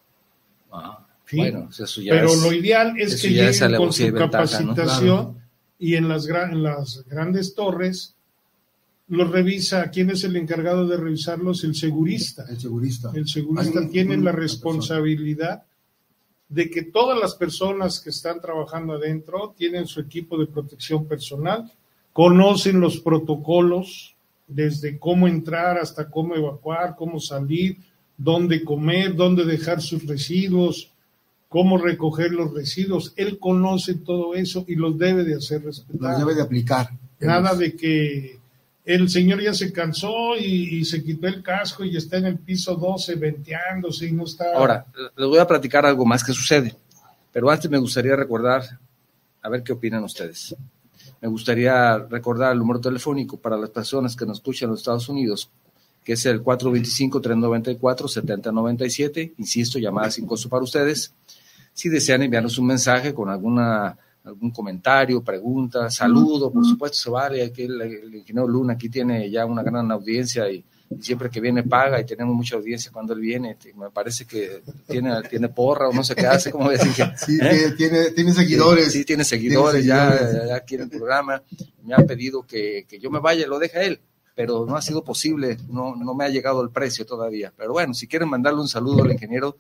Ah, ¿Sí? Bueno, eso ya Pero es, lo ideal es que lleguen con su ventaja, capacitación, ¿no? Claro. Y en las, gran, en las grandes torres los revisa. ¿Quién es el encargado de revisarlos? El segurista. El segurista. El segurista Hay un- tiene un- la una responsabilidad de que todas las personas que están trabajando adentro tienen su equipo de protección personal, conocen los protocolos, desde cómo entrar hasta cómo evacuar, cómo salir, dónde comer, dónde dejar sus residuos, cómo recoger los residuos. Él conoce todo eso y los debe de hacer respetar. Los debe de aplicar. Nada de que el señor ya se cansó y, y se quitó el casco y está en el piso doce venteándose y no está... Ahora, les voy a platicar algo más que sucede, pero antes me gustaría recordar, a ver qué opinan ustedes. Me gustaría recordar el número telefónico para las personas que nos escuchan en los Estados Unidos, que es el cuatro dos cinco, tres nueve cuatro, siete cero nueve siete. Insisto, llamada sin costo para ustedes. Si desean enviarnos un mensaje con alguna algún comentario, pregunta, saludo, por supuesto se vale. Aquí el, el ingeniero Luna aquí tiene ya una gran audiencia y, y siempre que viene paga y tenemos mucha audiencia cuando él viene. Me parece que tiene, tiene porra o no sé qué hace, como decía. Sí, ¿eh? tiene, tiene seguidores. Sí, sí, tiene seguidores, tiene ya, seguidores. ya aquí en el programa. Me ha pedido que, que yo me vaya, lo deja él, pero no ha sido posible, no, no me ha llegado el precio todavía. Pero bueno, si quieren mandarle un saludo al ingeniero,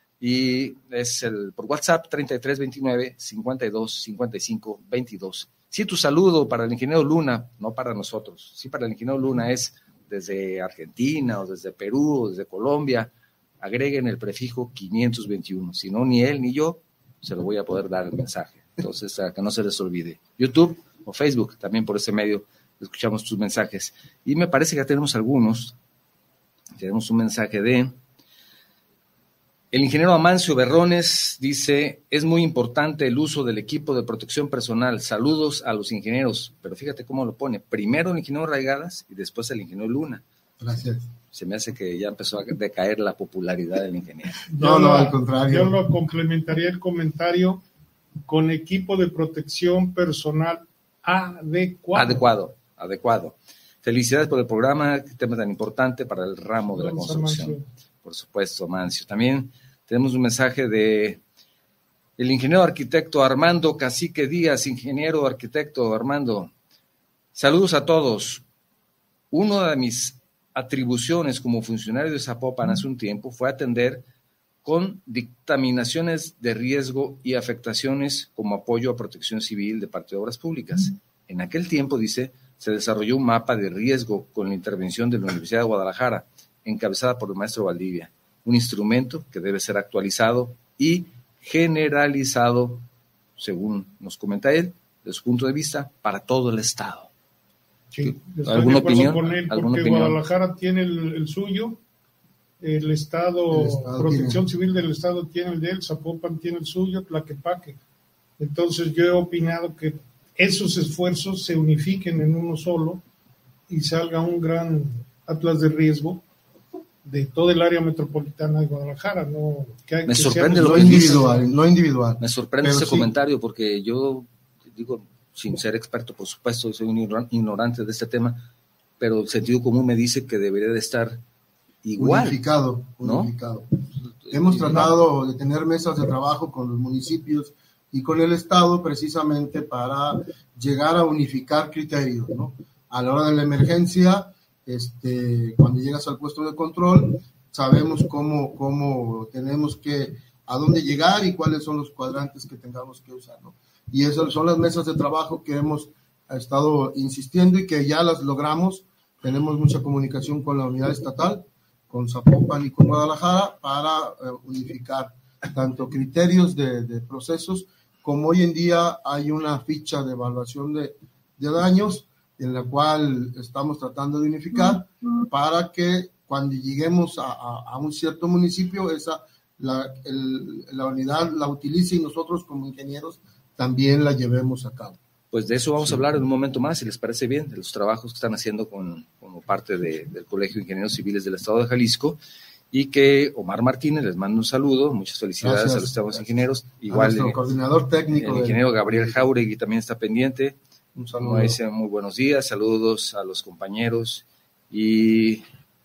y es el por WhatsApp treinta y tres veintinueve, cincuenta y dos, cincuenta y cinco, veintidós. Si tu saludo para el ingeniero Luna, no para nosotros, si para el ingeniero Luna es desde Argentina o desde Perú o desde Colombia, agreguen el prefijo quinientos veintiuno. Si no, ni él ni yo se lo voy a poder dar el mensaje. Entonces, a que no se les olvide. YouTube o Facebook, también por ese medio escuchamos tus mensajes. Y me parece que ya tenemos algunos. Tenemos un mensaje de... El ingeniero Amancio Berrones dice, es muy importante el uso del equipo de protección personal. Saludos a los ingenieros. Pero fíjate cómo lo pone. Primero el ingeniero Raigadas y después el ingeniero Luna. Gracias. Se me hace que ya empezó a decaer la popularidad del ingeniero. No, no, al contrario. Yo lo complementaría el comentario con equipo de protección personal adecuado. Adecuado, adecuado. Felicidades por el programa, qué tema tan importante para el ramo de la Vamos, construcción. Amancio. Por supuesto, Mancio. También tenemos un mensaje de el ingeniero arquitecto Armando Cacique Díaz, ingeniero arquitecto Armando. Saludos a todos. Una de mis atribuciones como funcionario de Zapopan hace un tiempo fue atender con dictaminaciones de riesgo y afectaciones como apoyo a protección civil de parte de obras públicas. En aquel tiempo, dice, se desarrolló un mapa de riesgo con la intervención de la Universidad de Guadalajara, encabezada por el maestro Valdivia, un instrumento que debe ser actualizado y generalizado, según nos comenta él, desde su punto de vista, para todo el Estado. Sí, estoy ¿Alguna de acuerdo opinión? con él, ¿Alguna porque opinión? Guadalajara tiene el, el suyo, el Estado, El Estado Protección tiene. Civil del Estado tiene el de él, Zapopan tiene el suyo, Tlaquepaque. Entonces yo he opinado que esos esfuerzos se unifiquen en uno solo y salga un gran atlas de riesgo de todo el área metropolitana de Guadalajara. No, que hay, Me que sorprende seamos- lo No que dices. individual, no individual. Me sorprende Pero ese sí. comentario porque yo, digo, sin ser experto, por supuesto, soy un ignoran- ignorante de este tema, pero el sentido común me dice que debería de estar igual. Unificado, ¿no? unificado. Hemos tratado de tener mesas de trabajo con los municipios y con el Estado precisamente para llegar a unificar criterios, ¿no? A la hora de la emergencia, este, cuando llegas al puesto de control, sabemos cómo, cómo tenemos que, a dónde llegar y cuáles son los cuadrantes que tengamos que usar, ¿no? Y esas son las mesas de trabajo que hemos estado insistiendo y que ya las logramos. Tenemos mucha comunicación con la unidad estatal, con Zapopan y con Guadalajara para eh, unificar tanto criterios de, de procesos como hoy en día hay una ficha de evaluación de, de daños en la cual estamos tratando de unificar para que cuando lleguemos a, a, a un cierto municipio esa la, el, la unidad la utilice y nosotros como ingenieros también la llevemos a cabo. Pues de eso vamos Sí. a hablar en un momento más, si les parece bien, de los trabajos que están haciendo con, como parte de, del Colegio de Ingenieros Civiles del Estado de Jalisco, y que Omar Martínez les manda un saludo, muchas felicidades Gracias. a los estados ingenieros, A igual nuestro el, coordinador técnico. el del- ingeniero Gabriel Jauregui también está pendiente, Un como saludo. dice, muy buenos días, saludos a los compañeros y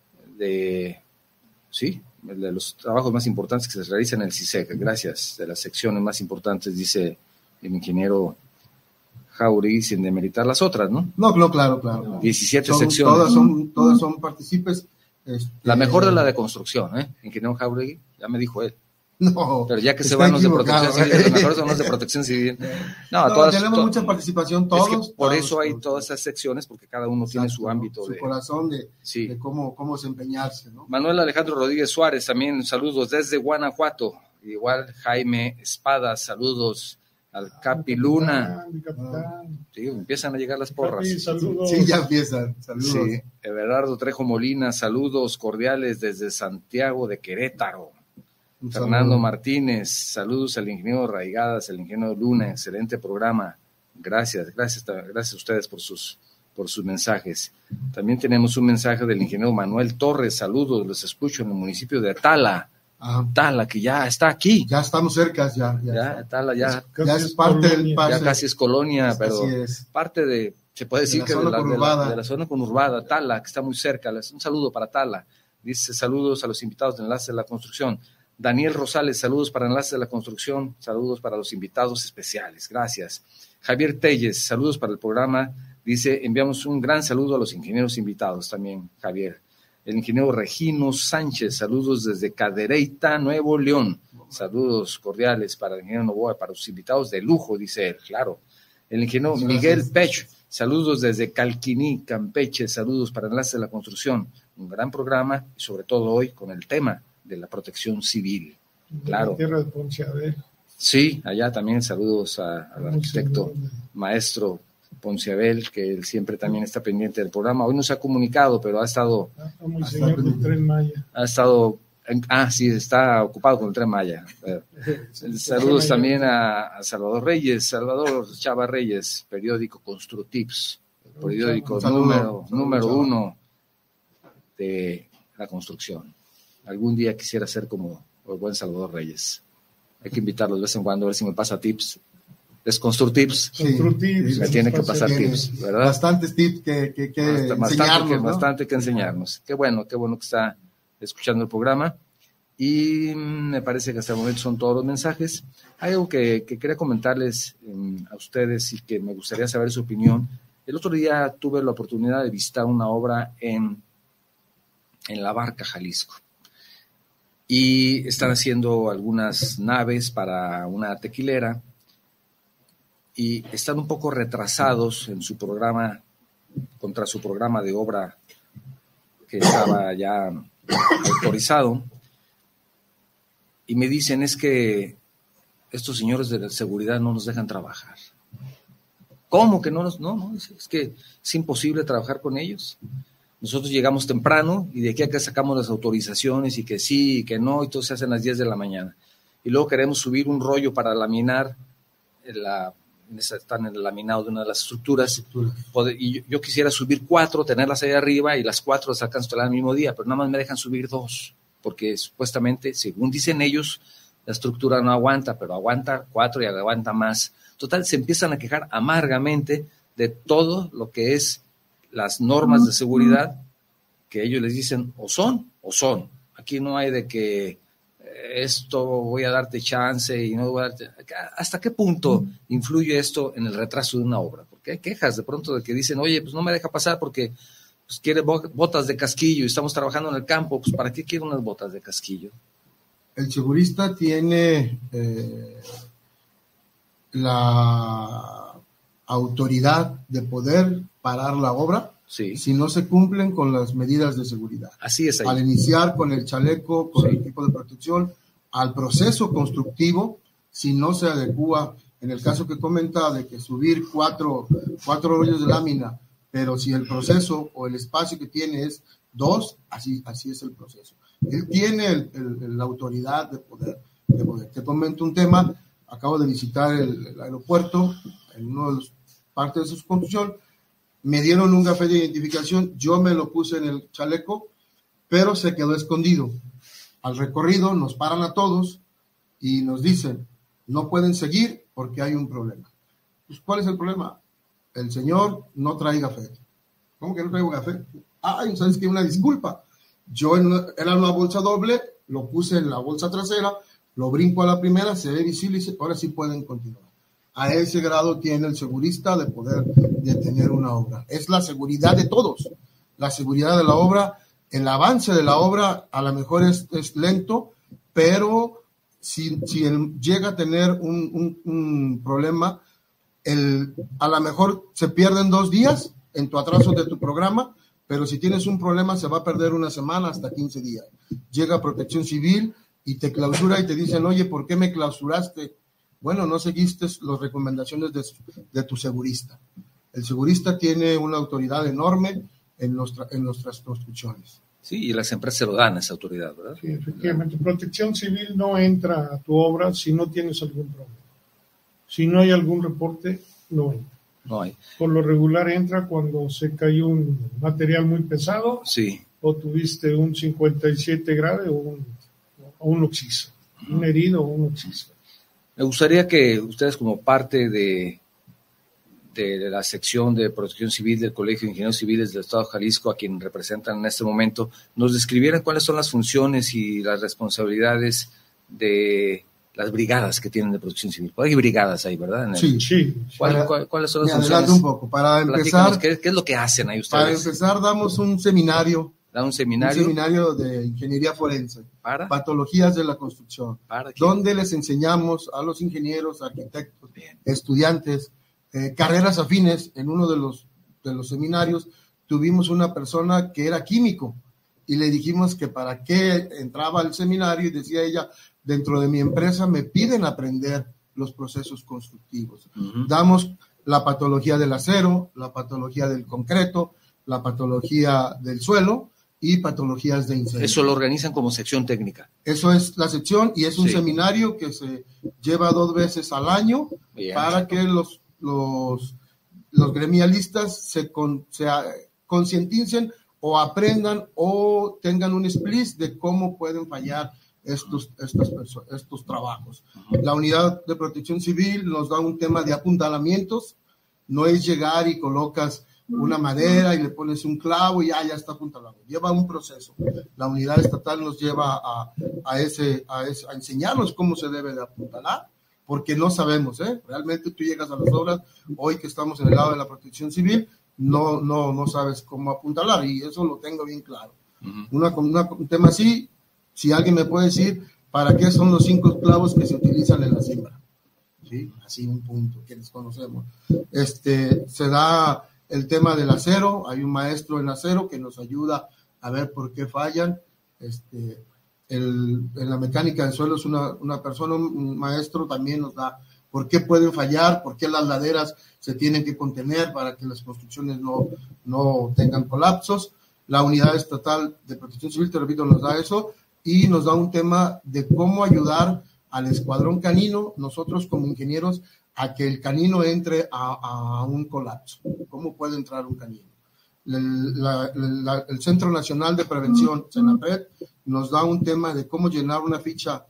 de, sí, de los trabajos más importantes que se realizan en el CISEC, gracias, de las secciones más importantes, dice el ingeniero Jauregui, sin demeritar las otras, ¿no? No, no, claro, claro. diecisiete Son- secciones. Todas son, todas son partícipes. este, La mejor de la de construcción, ¿eh? Ingeniero Jauregui, ya me dijo él. No, Pero ya que se está van los de equivocado. protección civil, los mejores son los de protección civil. No, No, todas, tenemos to- mucha participación es todos. que por todos, eso hay todos, todas esas secciones, porque cada uno tiene Exacto, su ámbito su de... corazón de, Sí. de cómo, cómo desempeñarse, ¿no? Manuel Alejandro Rodríguez Suárez, también saludos desde Guanajuato. Igual Jaime Espada, saludos al Capi Luna. Mi capitán. Sí, empiezan a llegar las porras. Capi, saludos. Sí, ya empiezan. Saludos. Sí, Everardo Trejo Molina, saludos cordiales desde Santiago de Querétaro. Un Fernando saludo. Martínez, saludos al ingeniero Raigadas, al ingeniero Luna, excelente programa. Gracias, gracias, gracias a ustedes por sus, por sus mensajes. También tenemos un mensaje del ingeniero Manuel Torres, saludos, los escucho en el municipio de Tala, Ajá. Tala, que ya está aquí. Ya estamos cerca, ya. Ya, Ya, Tala ya, Casi ya es parte del colonia. pase. ya casi es colonia, Así pero es. parte de, se puede decir la que de zona la, de, la, conurbada. de la zona conurbada, Tala, que está muy cerca. Un saludo para Tala. Dice saludos a los invitados de Enlace de la Construcción. Daniel Rosales, saludos para Enlace de la Construcción, saludos para los invitados especiales, gracias. Javier Telles, saludos para el programa, dice, enviamos un gran saludo a los ingenieros invitados también, Javier. El ingeniero Regino Sánchez, saludos desde Cadereyta, Nuevo León, saludos cordiales para el ingeniero Novoa, para los invitados de lujo, dice él, claro. El ingeniero Muchas Miguel gracias. Pech, saludos desde Calquiní, Campeche, saludos para Enlace de la Construcción, un gran programa y sobre todo hoy con el tema de la protección civil. Claro. La tierra de Ponciabel. Sí, allá también saludos a- al arquitecto maestro Ponciabel, que él siempre también está pendiente del programa. Hoy no se ha comunicado, pero ha estado, Ah, como el señor del Tren Maya. ha estado, en- ah, sí, está ocupado con el Tren Maya. Eh, Saludos también a, a Salvador Reyes, Salvador Chava Reyes, periódico Construtips, periódico Un saludo, número, un saludo, número Chava. uno de la construcción. Algún día quisiera ser como el buen Salvador Reyes. Hay que invitarlo de vez en cuando a ver si me pasa tips. Es Construtips, Sí, Construtips, sí, me tiene que nos pasar pasa- tips, ¿verdad? Bastantes tips que, que, que Bast- bastante, enseñarnos, que, ¿no? bastante que enseñarnos. Qué bueno, qué bueno que está escuchando el programa. Y mm, me parece que hasta el momento son todos los mensajes. Hay algo que, que quería comentarles mm, a ustedes y que me gustaría saber su opinión. El otro día tuve la oportunidad de visitar una obra en, en La Barca, Jalisco. Y están haciendo algunas naves para una tequilera y están un poco retrasados en su programa, contra su programa de obra que estaba ya autorizado. Y me dicen, es que estos señores de la seguridad no nos dejan trabajar. ¿Cómo que no nos? No, no, es, es que es imposible trabajar con ellos. Nosotros llegamos temprano y de aquí a que sacamos las autorizaciones y que sí y que no, y todo se hace a las diez de la mañana. Y luego queremos subir un rollo para laminar, en la, en esa, están en el laminado de una de las estructuras, poder, y yo, yo quisiera subir cuatro, tenerlas ahí arriba y las cuatro las alcanzo a instalar el mismo día, pero nada más me dejan subir dos, porque supuestamente, según dicen ellos, la estructura no aguanta, pero aguanta cuatro y aguanta más. Total, se empiezan a quejar amargamente de todo lo que es las normas de seguridad, que ellos les dicen o son o son. Aquí no hay de que eh, esto voy a darte chance y no voy a darte... ¿Hasta qué punto influye esto en el retraso de una obra? Porque hay quejas de pronto de que dicen, oye, pues no me deja pasar porque pues, quiere botas de casquillo y estamos trabajando en el campo, pues ¿para qué quiere unas botas de casquillo? El segurista tiene eh, la autoridad de poder parar la obra Sí. si no se cumplen con las medidas de seguridad. Así es ahí. Al iniciar con el chaleco, con Sí. el equipo de protección, al proceso constructivo, si no se adecúa, en el caso que comentaba de que subir cuatro, cuatro rollos de lámina, pero si el proceso o el espacio que tiene es dos, así, así es el proceso. Él tiene el, el, la autoridad de poder, de poder. Te comento un tema, acabo de visitar el, el aeropuerto, en una de las partes de su construcción, me dieron un café de identificación, yo me lo puse en el chaleco, pero se quedó escondido. Al recorrido nos paran a todos y nos dicen, no pueden seguir porque hay un problema. Pues, ¿cuál es el problema? El señor no trae café. ¿Cómo que no traigo café? Ay, ¿sabes qué? Una disculpa. Yo en una, era una bolsa doble, lo puse en la bolsa trasera, lo brinco a la primera, se ve visible y se, ahora sí pueden continuar. A ese grado tiene el segurista de poder detener una obra. Es la seguridad de todos. La seguridad de la obra, el avance de la obra a lo mejor es, es lento, pero si, si él llega a tener un, un, un problema, el, a lo mejor se pierden dos días en tu atraso de tu programa, pero si tienes un problema se va a perder una semana hasta quince días. Llega Protección Civil y te clausura y te dicen, oye, ¿por qué me clausuraste? Bueno, no seguiste las recomendaciones de, de tu segurista. El segurista tiene una autoridad enorme en, nuestra, en nuestras construcciones. Sí, y las empresas se lo dan esa autoridad, ¿verdad? Sí, efectivamente. Protección Civil no entra a tu obra si no tienes algún problema. Si no hay algún reporte, no entra. No hay. Por lo regular entra cuando se cayó un material muy pesado, sí, o tuviste un cincuenta y siete grave o un, o un oxiso, uh-huh. un herido o un oxiso. Me gustaría que ustedes, como parte de, de la sección de Protección Civil del Colegio de Ingenieros Civiles del Estado de Jalisco, a quien representan en este momento, nos describieran cuáles son las funciones y las responsabilidades de las brigadas que tienen de Protección Civil. Hay brigadas ahí, ¿verdad? El, sí, sí. ¿Cuál, para, cuál, ¿Cuáles son las me funciones? un poco. Para empezar, ¿qué, ¿qué es lo que hacen ahí ustedes? Para empezar, damos un seminario. ¿Da un seminario? Un seminario de ingeniería forense. ¿Para? Patologías de la construcción. ¿Para qué? Donde les enseñamos a los ingenieros, arquitectos, Bien. estudiantes, eh, carreras afines. En uno de los, de los seminarios tuvimos una persona que era químico y le dijimos que para qué entraba al seminario y decía ella, dentro de mi empresa me piden aprender los procesos constructivos. Uh-huh. Damos la patología del acero, la patología del concreto, la patología del suelo y patologías de incendio. Eso lo organizan como sección técnica. Eso es la sección y es un sí. seminario que se lleva dos veces al año Bien. para que los, los, los gremialistas se, con, se concienticen o aprendan o tengan un split de cómo pueden fallar estos, estas personas, estos trabajos. Uh-huh. La unidad de protección civil nos da un tema de apuntalamientos, no es llegar y colocas una madera y le pones un clavo y ya, ya está apuntalado. Lleva un proceso. La unidad estatal nos lleva a, a, ese, a, ese, a enseñarnos cómo se debe de apuntalar, porque no sabemos, ¿eh? Realmente tú llegas a las obras, hoy que estamos en el lado de la protección civil, no, no, no sabes cómo apuntalar y eso lo tengo bien claro. Uh-huh. Una, una, un tema así, si alguien me puede decir para qué son los cinco clavos que se utilizan en la siembra. ¿Sí? Así un punto que desconocemos. Este, se da el tema del acero, hay un maestro en acero que nos ayuda a ver por qué fallan. Este, el, en la mecánica del suelo es una, una persona, un maestro también nos da por qué pueden fallar, por qué las laderas se tienen que contener para que las construcciones no, no tengan colapsos. La unidad estatal de protección civil, te repito, nos da eso y nos da un tema de cómo ayudar al escuadrón canino, nosotros como ingenieros, a que el canino entre a, a un colapso. ¿Cómo puede entrar un canino? El, la, la, el Centro Nacional de Prevención, CENAPRED, nos da un tema de cómo llenar una ficha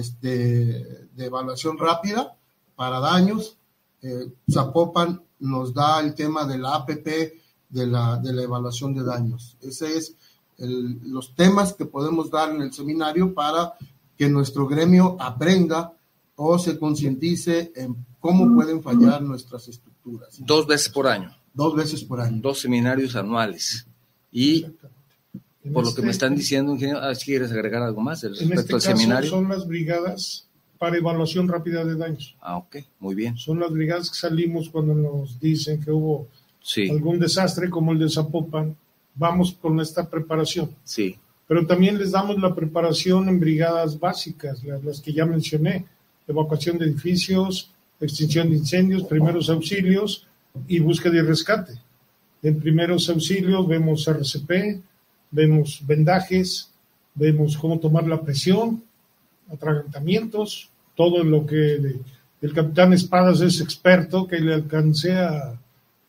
este, de evaluación rápida para daños. Eh, Zapopan nos da el tema de la A P P de la, de la evaluación de daños. Ese es el, los temas que podemos dar en el seminario para que nuestro gremio aprenda o se concientice en cómo pueden fallar nuestras estructuras. Dos veces por año. Dos veces por año. Dos seminarios anuales. Y por lo que me están diciendo, ingeniero, ¿quieres agregar algo más respecto en este al caso seminario? Son las brigadas para evaluación rápida de daños. Ah, ok, muy bien. Son las brigadas que salimos cuando nos dicen que hubo sí. algún desastre como el de Zapopan. Vamos con esta preparación. Sí. Pero también les damos la preparación en brigadas básicas, las, las que ya mencioné, evacuación de edificios, extinción de incendios, primeros auxilios y búsqueda y rescate. En primeros auxilios vemos R C P, vemos vendajes, vemos cómo tomar la presión, atragantamientos, todo en lo que de, el capitán Espadas es experto, que le alcancé a,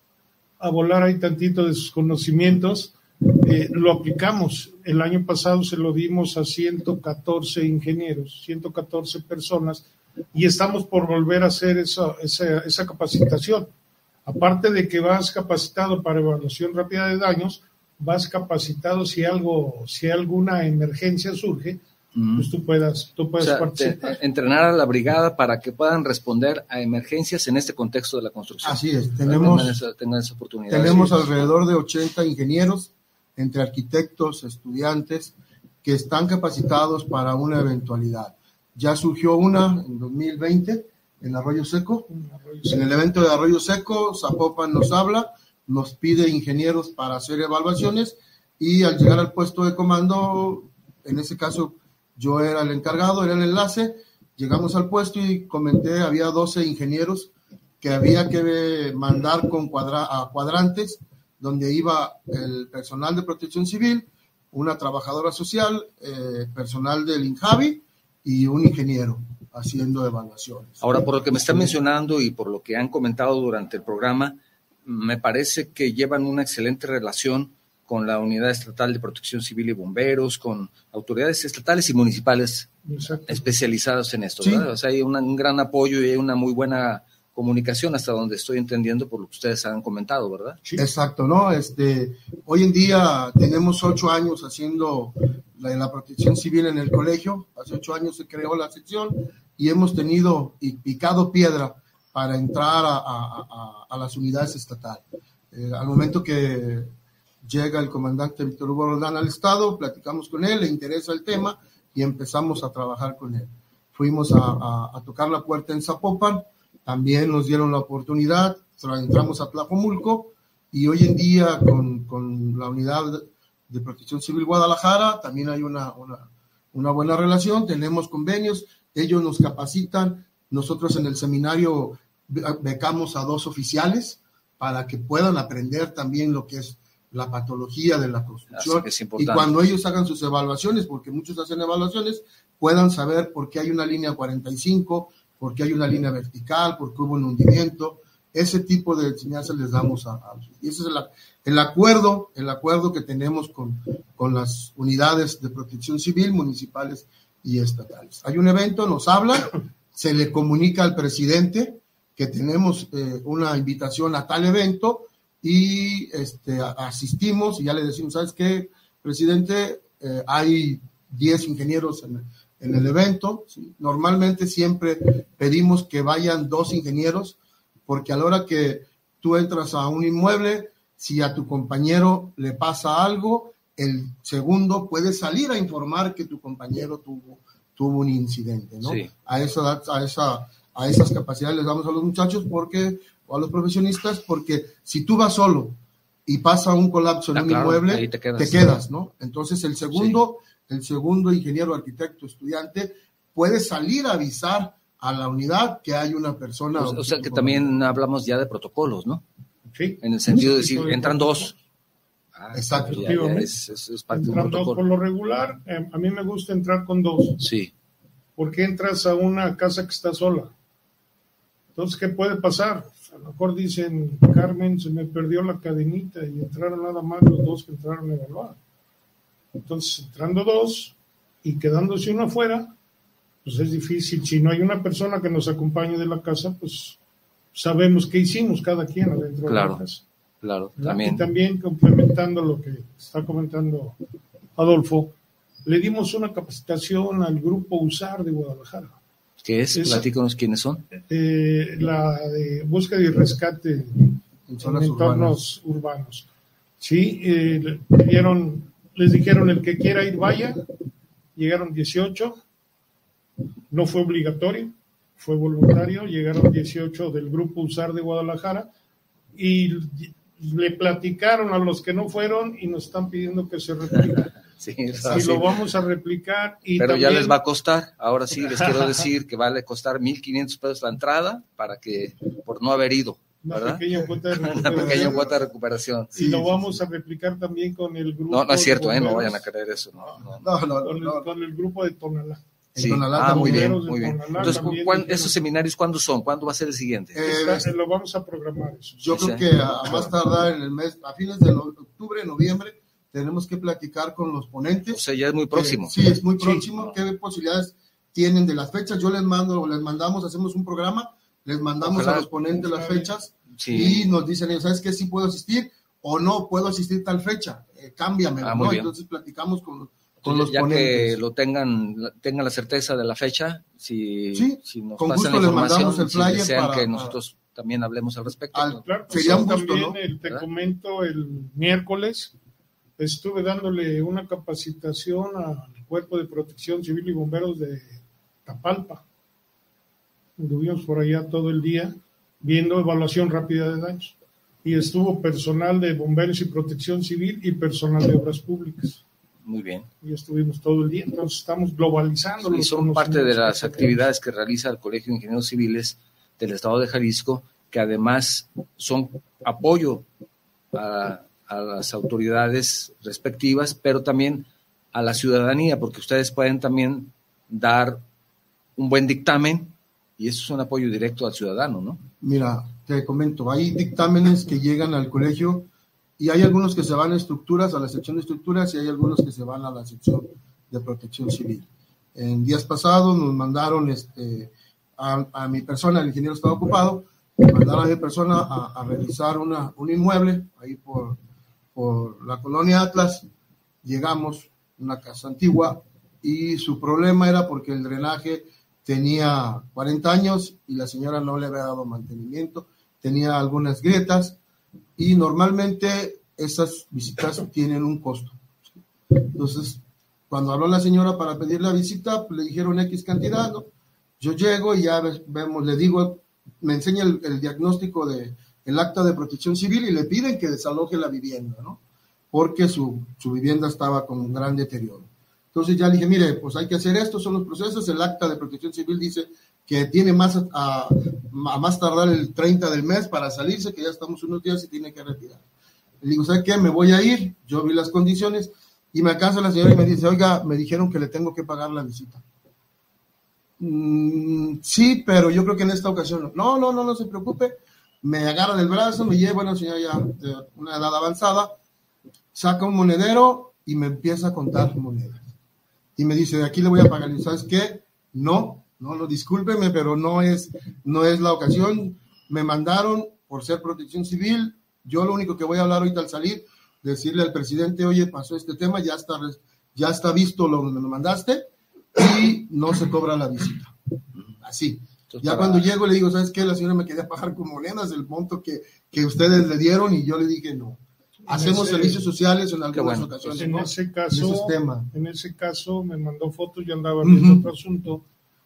a volar ahí tantito de sus conocimientos, eh, lo aplicamos. El año pasado se lo dimos a ciento catorce ingenieros, ciento catorce personas, y estamos por volver a hacer esa, esa, esa capacitación. Aparte de que vas capacitado para evaluación rápida de daños, vas capacitado si algo, si alguna emergencia surge, mm. pues tú puedas, tú puedes o sea, participar. Te, entrenar a la brigada para que puedan responder a emergencias en este contexto de la construcción. Así es, tenemos, tengan esa, tengan esa oportunidad. Tenemos sí. alrededor de ochenta ingenieros, entre arquitectos, estudiantes, que están capacitados para una eventualidad. Ya surgió una en dos mil veinte, en Arroyo Seco. Arroyo Seco. En el evento de Arroyo Seco, Zapopan nos habla, nos pide ingenieros para hacer evaluaciones, y al llegar al puesto de comando, en ese caso yo era el encargado, era el enlace, llegamos al puesto y comenté, había doce ingenieros que había que mandar con cuadra, a cuadrantes, donde iba el personal de protección civil, una trabajadora social, eh, personal del INJAVI y un ingeniero haciendo evaluaciones. Ahora, por lo que me están mencionando y por lo que han comentado durante el programa, me parece que llevan una excelente relación con la Unidad Estatal de Protección Civil y Bomberos, con autoridades estatales y municipales Exacto. especializadas en esto, ¿verdad? Sí. O sea, hay una, un gran apoyo y hay una muy buena comunicación hasta donde estoy entendiendo por lo que ustedes han comentado, ¿verdad? Sí. Exacto, ¿no? Este, hoy en día tenemos ocho años haciendo la, la protección civil en el colegio. Hace ocho años se creó la sección y hemos tenido y picado piedra para entrar a, a, a, a las unidades estatales. Eh, al momento que llega el comandante Víctor Hugo Roldán al estado, platicamos con él, le interesa el tema y empezamos a trabajar con él. Fuimos a, a, a tocar la puerta en Zapopan, también nos dieron la oportunidad, entramos a Tlajomulco, y hoy en día con, con la Unidad de Protección Civil Guadalajara también hay una, una, una buena relación, tenemos convenios, ellos nos capacitan, nosotros en el seminario becamos a dos oficiales para que puedan aprender también lo que es la patología de la construcción, y cuando ellos hagan sus evaluaciones, porque muchos hacen evaluaciones, puedan saber por qué hay una línea cuarenta y cinco, por qué hay una línea vertical, por qué hubo un hundimiento. Ese tipo de enseñanza les damos a, a y ese es el, el acuerdo, el acuerdo que tenemos con, con las unidades de protección civil municipales y estatales. Hay un evento, nos hablan, se le comunica al presidente que tenemos eh, una invitación a tal evento, y este, asistimos y ya le decimos, ¿sabes qué, presidente? Eh, hay diez ingenieros en, en el evento, ¿sí? Normalmente siempre pedimos que vayan dos ingenieros, porque a la hora que tú entras a un inmueble, si a tu compañero le pasa algo, el segundo puede salir a informar que tu compañero tuvo, tuvo un incidente, ¿no? Sí. A esa, a esa, a esas capacidades les damos a los muchachos porque o a los profesionistas, porque si tú vas solo y pasa un colapso en ah, un claro, inmueble, te quedas. te quedas, ¿no? Entonces el segundo, sí. el segundo ingeniero, arquitecto, estudiante, puede salir a avisar a la unidad que hay una persona. O, o sea que también hablamos ya de protocolos, ¿no? Sí. En el sentido de decir, entran dos. Ah, Exacto. Ya, ya es, es, es parte entran dos por lo regular. Eh, a mí me gusta entrar con dos. Sí. Porque entras a una casa que está sola. Entonces, ¿qué puede pasar? A lo mejor dicen, Carmen, se me perdió la cadenita, y entraron nada más los dos que entraron a evaluar. Entonces, entrando dos y quedándose uno afuera, pues es difícil. Si no hay una persona que nos acompañe de la casa, pues sabemos qué hicimos cada quien adentro claro, de la casa. Claro, también. Y también, complementando lo que está comentando Adolfo, le dimos una capacitación al grupo USAR de Guadalajara. ¿Qué es? Esa, Platícanos quiénes son. Eh, la de búsqueda y rescate en, en entornos urbanos. urbanos. Sí, eh, dieron, les dijeron el que quiera ir vaya, llegaron dieciocho, no fue obligatorio, fue voluntario, llegaron dieciocho del grupo USAR de Guadalajara y le platicaron a los que no fueron y nos están pidiendo que se replique. Sí, y lo vamos a replicar. Y pero también, ya les va a costar, ahora sí les quiero decir que vale costar mil quinientos pesos la entrada para que, por no haber ido. Una ¿verdad? pequeña cuota de Una recuperación. pequeña cuota de recuperación. Y lo vamos a replicar también con el grupo. No, no es cierto, de eh, no bomberos, vayan a creer eso. No, no. No, no, con, el, no. con el grupo de Tonalá. Sí. Tonalá Ah, muy bien, bomberos de muy bien. Tonalá Entonces, también ¿cuán- dijeron- ¿esos seminarios cuándo son? ¿Cuándo va a ser el siguiente? Eh, Está- lo vamos a programar eso. Yo Sí, creo sí. que a, a más tardar en el mes, a fines de no- octubre, noviembre, tenemos que platicar con los ponentes. O sea, ya es muy próximo. Eh, sí, es muy Sí. próximo. ¿Qué posibilidades tienen de las fechas? Yo les mando, les mandamos, hacemos un programa, les mandamos Ojalá. a los ponentes las fechas Sí. y nos dicen ellos, ¿sabes qué? Sí puedo asistir o no puedo asistir tal fecha. Eh, cámbiame, Ah, muy ¿no? bien. Entonces platicamos con, con Entonces, los ya ponentes. que lo tengan, tengan la certeza de la fecha, si, Sí, si nos con pasan gusto la les información, mandamos el si flyer desean para- que para- nosotros también hablemos al respecto. Al- ¿no? Claro, Sería pues, un gusto, también ¿no? el- te ¿Verdad? comento, el miércoles estuve dándole una capacitación al Cuerpo de Protección Civil y Bomberos de Tapalpa. Estuvimos por allá todo el día viendo evaluación rápida de daños. Y estuvo personal de bomberos y protección civil y personal de obras públicas. Muy bien. Y estuvimos todo el día. Entonces estamos globalizando. Y los son parte de conocimientos las que actividades que realiza el Colegio de Ingenieros Civiles del Estado de Jalisco, que además son apoyo a, a las autoridades respectivas, pero también a la ciudadanía, porque ustedes pueden también dar un buen dictamen y eso es un apoyo directo al ciudadano, ¿no? Mira, te comento, hay dictámenes que llegan al colegio y hay algunos que se van a estructuras, a la sección de estructuras, y hay algunos que se van a la sección de protección civil. En días pasados nos mandaron este, a, a mi persona, el ingeniero estaba ocupado, me mandaron a mi persona a, a revisar una, un inmueble ahí por, por la colonia Atlas. Llegamos, una casa antigua, y su problema era porque el drenaje tenía cuarenta años y la señora no le había dado mantenimiento, tenía algunas grietas y normalmente esas visitas tienen un costo. Entonces, cuando habló la señora para pedir la visita, pues le dijeron X cantidad, ¿no? Yo llego y ya vemos, le digo, me enseña el, el diagnóstico de el acta de protección civil y le piden que desaloje la vivienda, ¿no? Porque su, su vivienda estaba con un gran deterioro. Entonces ya le dije, mire, pues hay que hacer esto, son los procesos, el acta de protección civil dice que tiene más a, a, a más tardar el treinta del mes para salirse, que ya estamos unos días y tiene que retirar. Le digo, ¿sabe qué? Me voy a ir, yo vi las condiciones y me alcanza la señora y me dice, oiga, me dijeron que le tengo que pagar la visita. Mm, sí, pero yo creo que en esta ocasión no. No, no, no, no se preocupe. Me agarra del brazo, me lleva, una señora ya de una edad avanzada, saca un monedero y me empieza a contar monedas. Y me dice, de aquí le voy a pagar. Y ¿sabes qué? No, no, no, discúlpeme, pero no es, no es la ocasión. Me mandaron por ser protección civil. Yo lo único que voy a hablar ahorita al salir, decirle al presidente, oye, pasó este tema, ya está, ya está visto lo que me lo mandaste y no se cobra la visita. Así. Entonces, ya para... cuando llego le digo, ¿sabes qué? La señora me quería pagar con monedas el monto que, que ustedes le dieron y yo le dije no. Hacemos ese, servicios sociales en algunas bueno, ocasiones. En, ¿no? ese caso, en, en ese caso me mandó fotos, yo andaba viendo uh-huh. otro asunto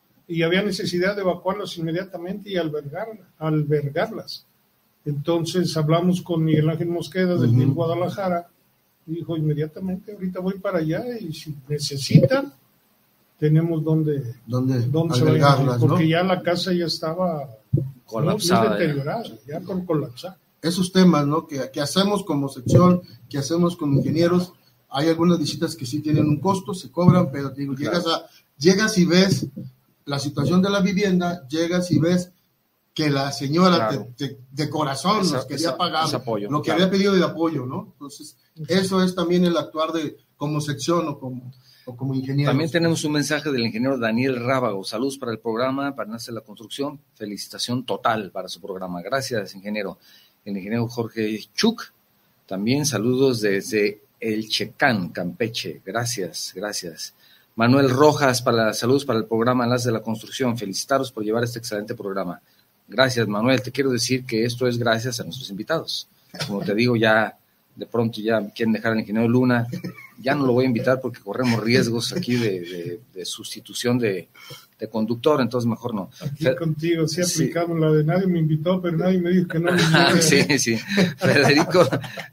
y había necesidad de evacuarlas inmediatamente y albergar, albergarlas. Entonces hablamos con Miguel Ángel Mosqueda uh-huh. desde Guadalajara y dijo inmediatamente, ahorita voy para allá y si necesitan, tenemos donde, ¿Dónde, donde albergarlas, se porque ¿no? ya la casa ya estaba colapsada, muy deteriorada, ya, ya por colapsar. Esos temas, ¿no? Que, que hacemos como sección, que hacemos como ingenieros, hay algunas visitas que sí tienen un costo, se cobran, pero te digo, claro. llegas a, llegas y ves la situación de la vivienda, llegas y ves que la señora claro. te, te, de corazón esa, nos quería esa, pagar esa apoyo, lo que claro. había pedido de apoyo, ¿no? Entonces, eso es también el actuar de como sección o como, o como ingeniero. También tenemos un mensaje del ingeniero Daniel Rábago. Saludos para el programa, para Nace la Construcción. Felicitación total para su programa. Gracias, ingeniero. El ingeniero Jorge Chuk, también saludos desde El Checán, Campeche. Gracias, gracias. Manuel Rojas, para saludos para el programa Enlace de la Construcción. Felicitaros por llevar este excelente programa. Gracias, Manuel. Te quiero decir que esto es gracias a nuestros invitados. Como te digo, ya de pronto ya quieren dejar al ingeniero Luna. Ya no lo voy a invitar porque corremos riesgos aquí de, de, de sustitución de, de conductor, entonces mejor no. Aquí Fe- contigo, sí aplicamos sí. la de nadie me invitó, pero nadie me dijo que no. Me sí, sí. Federico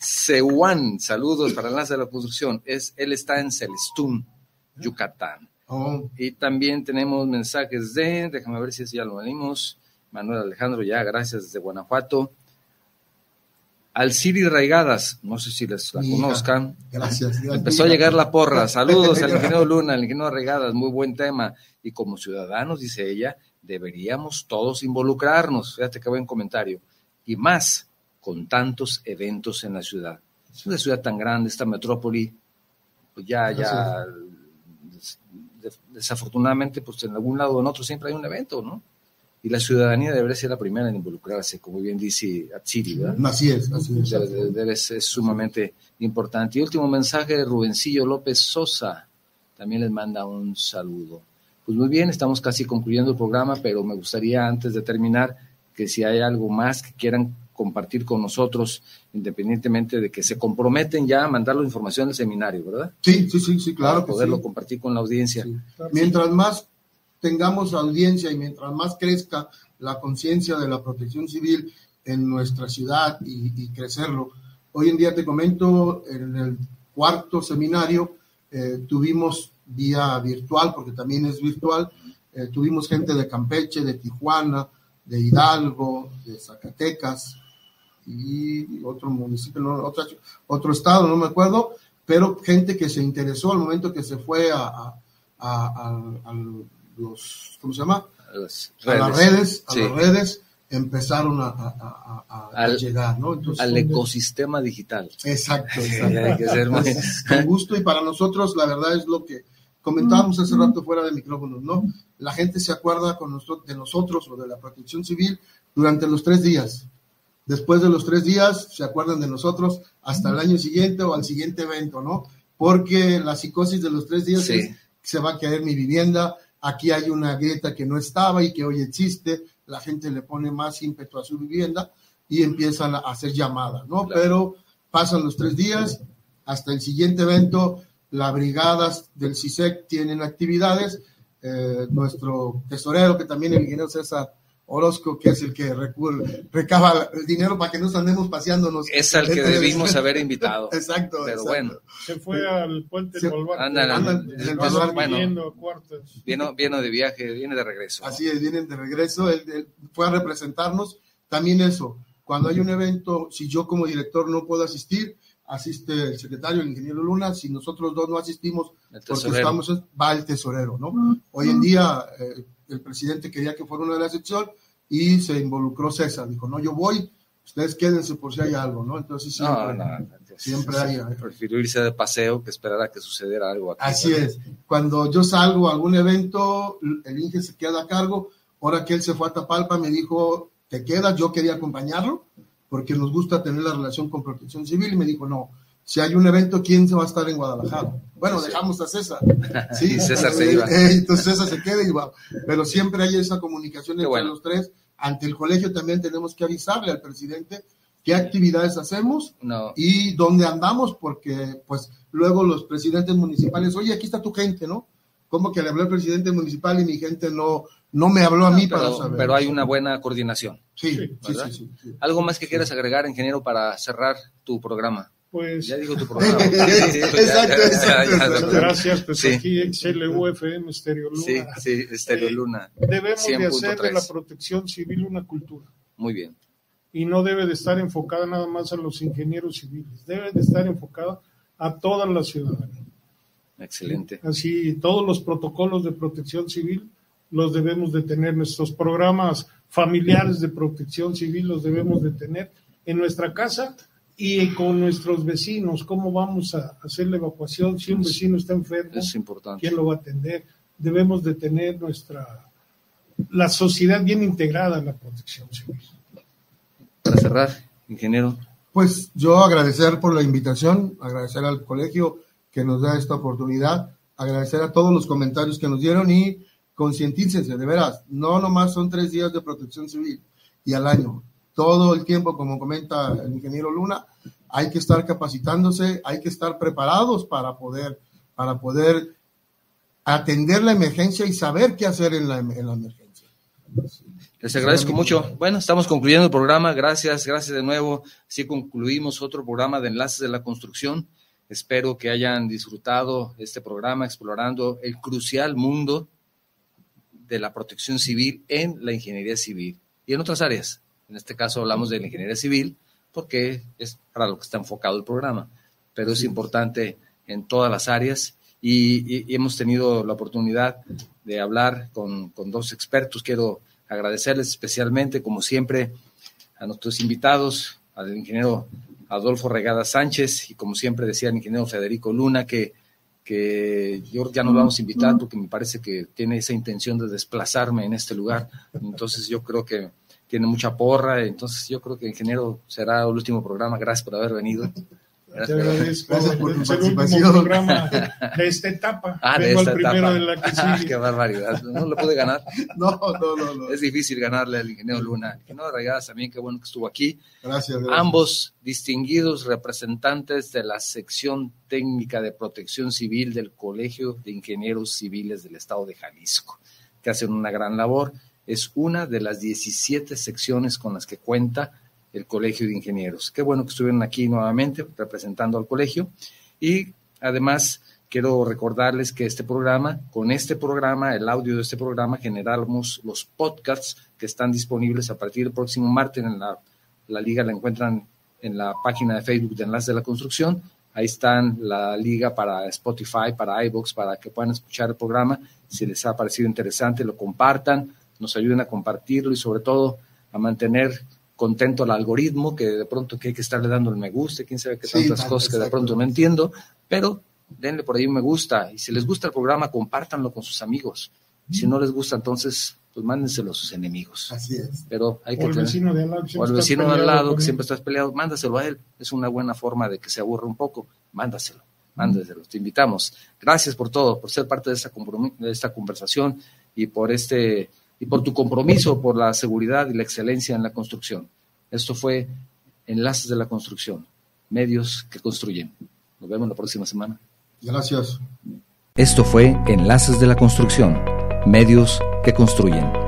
Sehuán, saludos para el Enlace de la Construcción. Es, él está en Celestún, Yucatán. Oh. Y también tenemos mensajes de, déjame ver si ya lo venimos, Manuel Alejandro, ya, gracias, desde Guanajuato. Alciri Raigadas, no sé si les la Mija, conozcan. Gracias. Dios Empezó mío. a llegar la porra. Saludos al ingeniero Luna, al ingeniero Raigadas, muy buen tema. Y como ciudadanos, dice ella, deberíamos todos involucrarnos. Fíjate qué buen comentario. Y más con tantos eventos en la ciudad. Es una ciudad tan grande, esta metrópoli, pues ya, ya, des- desafortunadamente, pues en algún lado o en otro siempre hay un evento, ¿no? Y la ciudadanía debería ser la primera en involucrarse, como bien dice Atsiri, ¿verdad? Así es, así es. Debe, debe- debe ser es sumamente importante. Y último mensaje de Rubencillo López Sosa, también les manda un saludo. Pues muy bien, estamos casi concluyendo el programa, pero me gustaría antes de terminar que si hay algo más que quieran compartir con nosotros, independientemente de que se comprometen ya a mandar la información del seminario, ¿verdad? Sí, sí, sí, sí, claro Para que poderlo sí. compartir con la audiencia. Sí. Mientras más tengamos audiencia y mientras más crezca la conciencia de la protección civil en nuestra ciudad y, y crecerlo. Hoy en día te comento, en el cuarto seminario eh, tuvimos vía virtual, porque también es virtual, eh, tuvimos gente de Campeche, de Tijuana, de Hidalgo, de Zacatecas y otro municipio, no, otro, otro estado, no me acuerdo, pero gente que se interesó al momento que se fue a, a, a, a, a los, ¿cómo se llama? A las A las redes. redes, a Sí. las redes empezaron a, a, a, a, a Al- llegar, ¿no? Entonces, Al ecosistema digital. exacto, Sí, exacto. hay que ser muy... Entonces, con gusto, y para nosotros la verdad es lo que comentábamos hace rato fuera de micrófonos, ¿no? La gente se acuerda con nosotros, de nosotros o de la protección civil durante los tres días. Después de los tres días se acuerdan de nosotros hasta el año siguiente o al siguiente evento, ¿no? Porque la psicosis de los tres días Sí. es: se va a caer mi vivienda, aquí hay una grieta que no estaba y que hoy existe, la gente le pone más ímpetu a su vivienda y empiezan a hacer llamadas, ¿no? Claro. Pero pasan los tres días, hasta el siguiente evento, las brigadas del C I S E C tienen actividades, eh, nuestro tesorero, que también el ingeniero César Orozco, que es el que recurre, recaba el dinero para que nos andemos paseándonos. Es al que entre- debimos haber invitado. Exacto, Pero exacto. bueno, Se fue al puente Sí. del Baluarte. Ándale, ándale, en el Anda Baluarte. Bueno. pidiendo cuartos. viene, viene de viaje, viene de regreso. Así es, vienen de regreso, él, él fue a representarnos. También eso, cuando hay un evento, si yo como director no puedo asistir, asiste el secretario, el ingeniero Luna. Si nosotros dos no asistimos El porque tesorero. estamos, va el tesorero, ¿no? Hoy en día eh, el presidente quería que fuera una de la sección y se involucró César, dijo: no, yo voy, ustedes quédense por si hay algo, ¿no? Entonces siempre, No, no, no, siempre hay. Prefirió irse de paseo que esperar a que sucediera algo aquí. Así es. Cuando yo salgo a algún evento, el Inge se queda a cargo. Ahora que él se fue a Tapalpa, me dijo: ¿te quedas? Yo quería acompañarlo porque nos gusta tener la relación con Protección Civil, y me dijo: no, si hay un evento, ¿quién se va a estar en Guadalajara? Bueno, Sí. dejamos a César. Sí, Y César se eh, iba. eh, entonces César se queda y va. Pero siempre hay esa comunicación Qué entre bueno. los tres. Ante el colegio también tenemos que avisarle al presidente qué actividades hacemos No, y dónde andamos, porque pues luego los presidentes municipales: oye, aquí está tu gente, ¿no? ¿Cómo que le habló el presidente municipal y mi gente no, no me habló a mí para pero, saber? pero hay una buena coordinación. Sí, Sí, sí, sí, ¿verdad? sí, sí. ¿Algo más que quieras agregar, ingeniero, para cerrar tu programa? Pues Ya digo tu programa. Exacto, exacto. gracias, pues Sí. aquí X L U F M Stereo Luna. Sí, sí, Estéreo Luna. Debemos cien de punto hacer de tres. la protección civil una cultura, Muy bien. y no debe de estar enfocada nada más a los ingenieros civiles, debe de estar enfocada a toda la ciudadanía. Excelente. Así, todos los protocolos de protección civil los debemos de tener, nuestros programas familiares de protección civil los debemos de tener en nuestra casa y con nuestros vecinos. ¿Cómo vamos a hacer la evacuación? Si un vecino está enfermo, Es importante. ¿quién lo va a atender? Debemos de tener nuestra la sociedad bien integrada en la protección civil. Para cerrar, ingeniero. Pues yo agradecer por la invitación, agradecer al colegio que nos da esta oportunidad, agradecer a todos los comentarios que nos dieron y concientícense, de veras, no nomás son tres días de protección civil y al año, todo el tiempo, como comenta el ingeniero Luna, hay que estar capacitándose, hay que estar preparados para poder, para poder atender la emergencia y saber qué hacer en la, en la emergencia. Les agradezco mucho. Bueno, estamos concluyendo el programa. Gracias, gracias de nuevo. Así concluimos otro programa de Enlaces de la Construcción. Espero que hayan disfrutado este programa explorando el crucial mundo de la protección civil en la ingeniería civil y en otras áreas. En este caso hablamos de la ingeniería civil, porque es para lo que está enfocado el programa, pero es importante en todas las áreas y, y, y hemos tenido la oportunidad de hablar con, con dos expertos. Quiero agradecerles especialmente, como siempre, a nuestros invitados, al ingeniero Adolfo Regada Sánchez y, como siempre decía, al ingeniero Federico Luna, que, que yo ya no lo vamos a invitar porque me parece que tiene esa intención de desplazarme en este lugar. Entonces yo creo que tiene mucha porra, entonces yo creo que, ingeniero, será el último programa. Gracias por haber venido. Te agradezco. Gracias por tu Es el participación. último programa de esta etapa. Ah, de Vengo esta al primero etapa. de la que Ah, sigue. qué barbaridad. No lo pude ganar. No, no, no, no. Es difícil ganarle al ingeniero Luna. El ingeniero Regadas también, qué bueno que estuvo aquí. Gracias, gracias. Ambos distinguidos representantes de la sección técnica de protección civil del Colegio de Ingenieros Civiles del Estado de Jalisco, que hacen una gran labor. Es una de las diecisiete secciones con las que cuenta el Colegio de Ingenieros. Qué bueno que estuvieron aquí nuevamente representando al colegio. Y además quiero recordarles que este programa, con este programa, el audio de este programa, generamos los podcasts que están disponibles a partir del próximo martes. En la, la liga la encuentran en la página de Facebook de Enlace de la Construcción. Ahí están la liga para Spotify, para iVoox, para que puedan escuchar el programa. Si les ha parecido interesante, lo compartan, nos ayuden a compartirlo y sobre todo a mantener contento al algoritmo, que de pronto que hay que estarle dando el me gusta, quién sabe qué Sí, tantas tanto, cosas que de exacto. pronto no entiendo, pero denle por ahí un me gusta, y si les gusta el programa, compártanlo con sus amigos, y si no les gusta, entonces, pues mándenselo a sus enemigos, Así es. pero hay O que el tener, vecino de al lado. que o siempre al está vecino de al peleado lado, con que él. siempre estás peleado, mándaselo a él, es una buena forma de que se aburra un poco, mándaselo, mándaselo, te invitamos, gracias por todo, por ser parte de esta, compromi- de esta conversación, y por este, y por tu compromiso por la seguridad y la excelencia en la construcción. Esto fue Enlaces de la Construcción, medios que construyen. Nos vemos la próxima semana. Gracias. Esto fue Enlaces de la Construcción, medios que construyen.